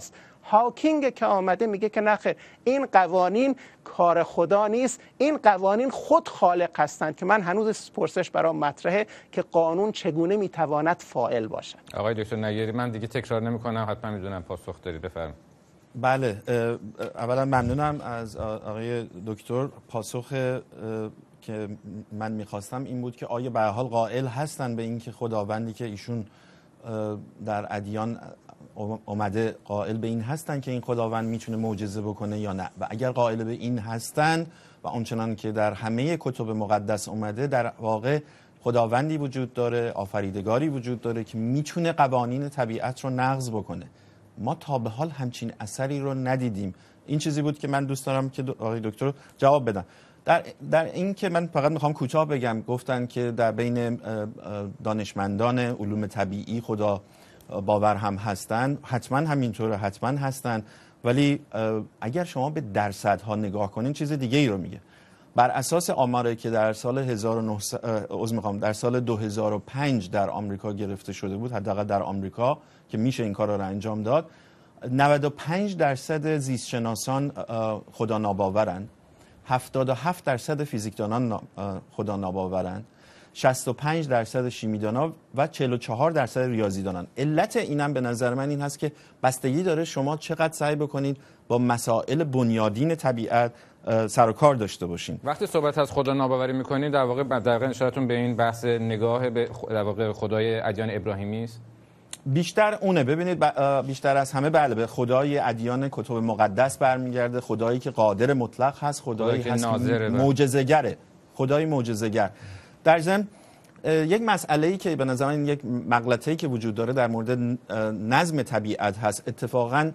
هاکینگ که آمده میگه که نخیر، این قوانین کار خدا نیست، این قوانین خود خالق هستند. که من هنوز پرسش برام مطرحه که قانون چگونه میتواند فاعل باشد. آقای دکتر نیری، من دیگه تکرار نمی‌کنم، حتما میدونم پاسخ دارید، بفرمایید. بله، اولا ممنونم از آقای دکتر. پاسخ که من میخواستم این بود که آیا به هر حال قائل هستن به اینکه خداوندی که ایشون در ادیان اومده قائل به این هستن که این خداوند میتونه معجزه بکنه یا نه؟ و اگر قائل به این هستن و آنچنان که در همه کتب مقدس اومده، در واقع خداوندی وجود داره، آفریدگاری وجود داره که میتونه قوانین طبیعت رو نقض بکنه. ما تا به حال همچین اثری رو ندیدیم. این چیزی بود که من دوست دارم که آقای دکتر جواب بدن. در در این که من فقط میخوام کوتاه بگم، گفتن که در بین دانشمندان علوم طبیعی خدا باور هم هستن. حتما همینطوره، حتما هستن، ولی اگر شما به درصدها نگاه کنین چیز دیگه ای رو میگه. بر اساس آماری که در سال هزار و نهصد عذر میخوام در سال دو هزار و پنج در آمریکا گرفته شده بود، حداقل در آمریکا که میشه این کارا رو انجام داد، نود و پنج درصد زیستشناسان خدا ناباورن، هفتاد و هفت درصد فیزیکدانان خدا ناباورن، شصت و پنج درصد شیمیدانا و چهل و چهار درصد ریاضیدانان. علت اینم به نظر من این هست که بستگی داره شما چقدر سعی بکنید با مسائل بنیادین طبیعت سر و کار داشته باشین. وقتی صحبت از خدا ناباوری می‌کنید، در واقع در واقع اشارتون به این بحث نگاه به در واقع خدای ادیان ابراهیمی است؟ بیشتر اونه. ببینید بیشتر از همه بله به خدای ادیان کتب مقدس برمیگرده، خدایی که قادر مطلق هست، خدایی هست معجزه‌گره، خدای معجزه‌گر. در ضمن یک مسئله‌ای که به نظر من یک مغلطه‌ای که وجود داره در مورد نظم طبیعت هست. اتفاقاً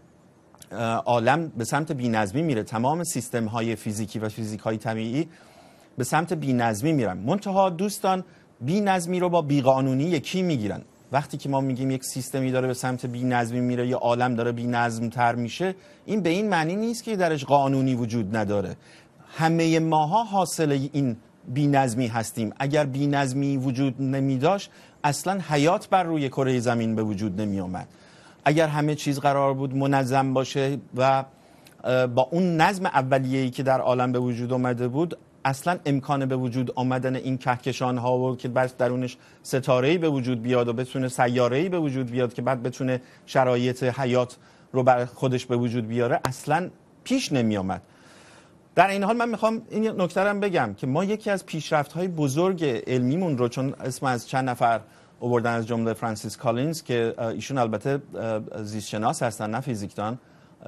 عالم به سمت بی‌نظمی میره، تمام سیستم‌های فیزیکی و فیزیک‌های طبیعی به سمت بی‌نظمی میرن. منتها دوستان بی‌نظمی رو با بی‌قانونی یکی میگیرن. وقتی که ما میگیم یک سیستمی داره به سمت بی‌نظمی میره یا عالم داره بی‌نظم‌تر میشه، این به این معنی نیست که درش قانونی وجود نداره. همه ماها حاصل این بی‌نظمی هستیم. اگر بی‌نظمی وجود نمیداشت اصلا حیات بر روی کره زمین به وجود نمی آمد. اگر همه چیز قرار بود منظم باشه و با اون نظم اولیه‌ای که در عالم به وجود آمده بود، اصلا امکان به وجود آمدن این کهکشان ها و که بعد درونش ستاره‌ای به وجود بیاد و بتونه سیاره‌ای به وجود بیاد که بعد بتونه شرایط حیات رو بر خودش به وجود بیاره، اصلا پیش نمی آمد. در این حال من میخوام این نکته رو بگم که ما یکی از پیشرفت‌های بزرگ علمیمون رو، چون اسم از چند نفر آوردن از جمله فرانسیس کالینز که ایشون البته زیستشناس هستن نه فیزیکدان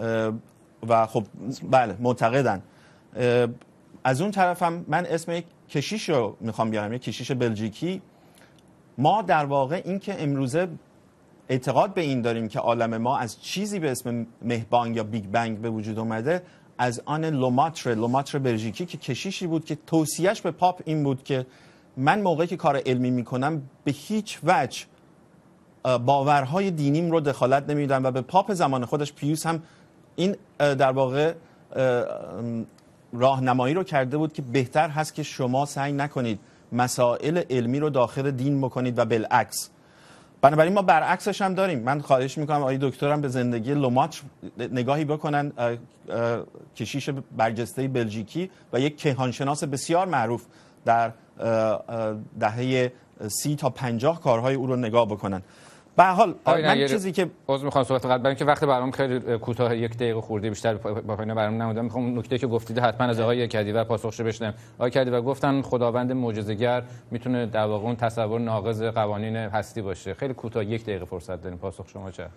و خب بله معتقدن. از اون طرف هم من اسم یک کشیش رو میخوام بیارم، یک کشیش بلژیکی. ما در واقع این که امروزه اعتقاد به این داریم که عالم ما از چیزی به اسم مهبانگ یا بیگ بنگ به وجود اومده، از آن لوماتر لوماتر بلژیکی که کشیشی بود که توصیهش به پاپ این بود که من موقعی که کار علمی میکنم به هیچ وجه باورهای دینیم رو دخالت نمیدم و به پاپ زمان خودش پیوس هم این در واقع راهنمایی رو کرده بود که بهتر هست که شما سعی نکنید مسائل علمی رو داخل دین بکنید و بالعکس. بنابراین ما برعکسش هم داریم. من خواهش میکنم آقای دکترم به زندگی لوماتر نگاهی بکنن، کشیش برجسته بلژیکی و یک کیهانشناس بسیار معروف در دهه سی تا پنجاه کارهای او رو نگاه بکنن. به هر حال من چیزی که باز میخوام صحبت فقط برای اینکه وقت برام خیلی کوتاه، یک دقیقه خورده بیشتر با پایین برام نمودم، میخوام نکته که گفتید حتما از آقای کدیور پاسخش بشنوم. آقای کدیور گفتن خداوند معجزه‌گر میتونه در واقع اون تصور ناقض قوانین هستی باشه. خیلی کوتاه یک دقیقه فرصت داریم، پاسخ شما چه؟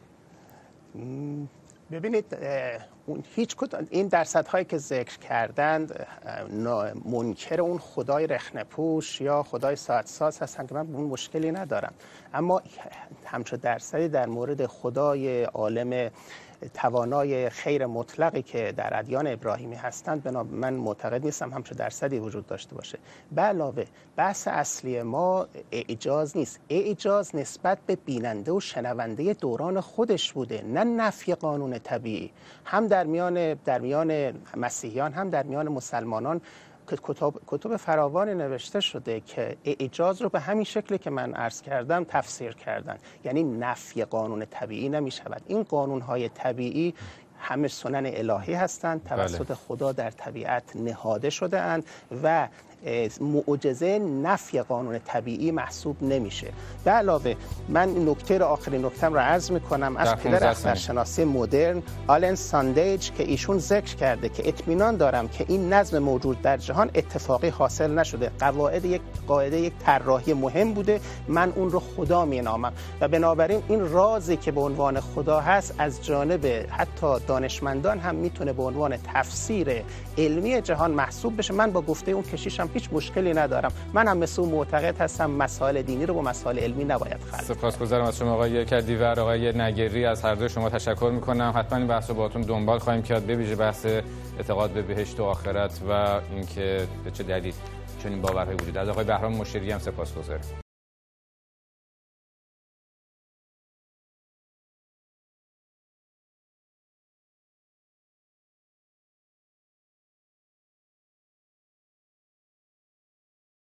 ببینید هیچ کدوم این درصدهایی که ذکر کردند منکر اون خدای رخنه‌پوش یا خدای ساعت‌ساز هستن که من با اون مشکلی ندارم، اما همچون درصدی در مورد خدای عالم توانای خیر مطلقی که در ادیان ابراهیمی هستند من معتقد نیستم همچون درصدی وجود داشته باشه. به علاوه بحث اصلی ما اعجاز نیست، اعجاز نسبت به بیننده و شنونده دوران خودش بوده، نه نفی قانون طبیعی. هم در میان در میان مسیحیان هم در میان مسلمانان کتب کتب فراوانی نوشته شده که اعجاز رو به همین شکلی که من عرض کردم تفسیر کردن، یعنی نفی قانون طبیعی نمی شود. این قانون‌های طبیعی همه سنن الهی هستند، توسط بله. خدا در طبیعت نهاده شده اند و معجزه نفی قانون طبیعی محسوب نمیشه. به علاوه من نکته رو آخرین نکتم رو عرض میکنم از پدر اخترشناسی مدرن آلن ساندیج که ایشون ذکر کرده که اطمینان دارم که این نظم موجود در جهان اتفاقی حاصل نشده، قواعد یک قاعده یک طراحی مهم بوده، من اون رو خدا مینامم و بنابراین این رازی که به عنوان خدا هست از جانب حتی دانشمندان هم میتونه به عنوان تفسیر علمی جهان محسوب بشه. من با گفته اون کشیشم هیچ مشکلی ندارم. من هم مثل اون معتقد هستم مسائل دینی رو با مسائل علمی نباید خلط. سپاسگزارم از شما آقای کدیور، آقای نگری، از هر دو شما تشکر میکنم. حتما این بحث رو باهاتون دنبال خواهیم کرد، به ویژه بحث اعتقاد به بهشت و آخرت و اینکه به چه دلیل چنین باورهایی وجود داره. از آقای بهرام مشیری هم سپاسگزارم.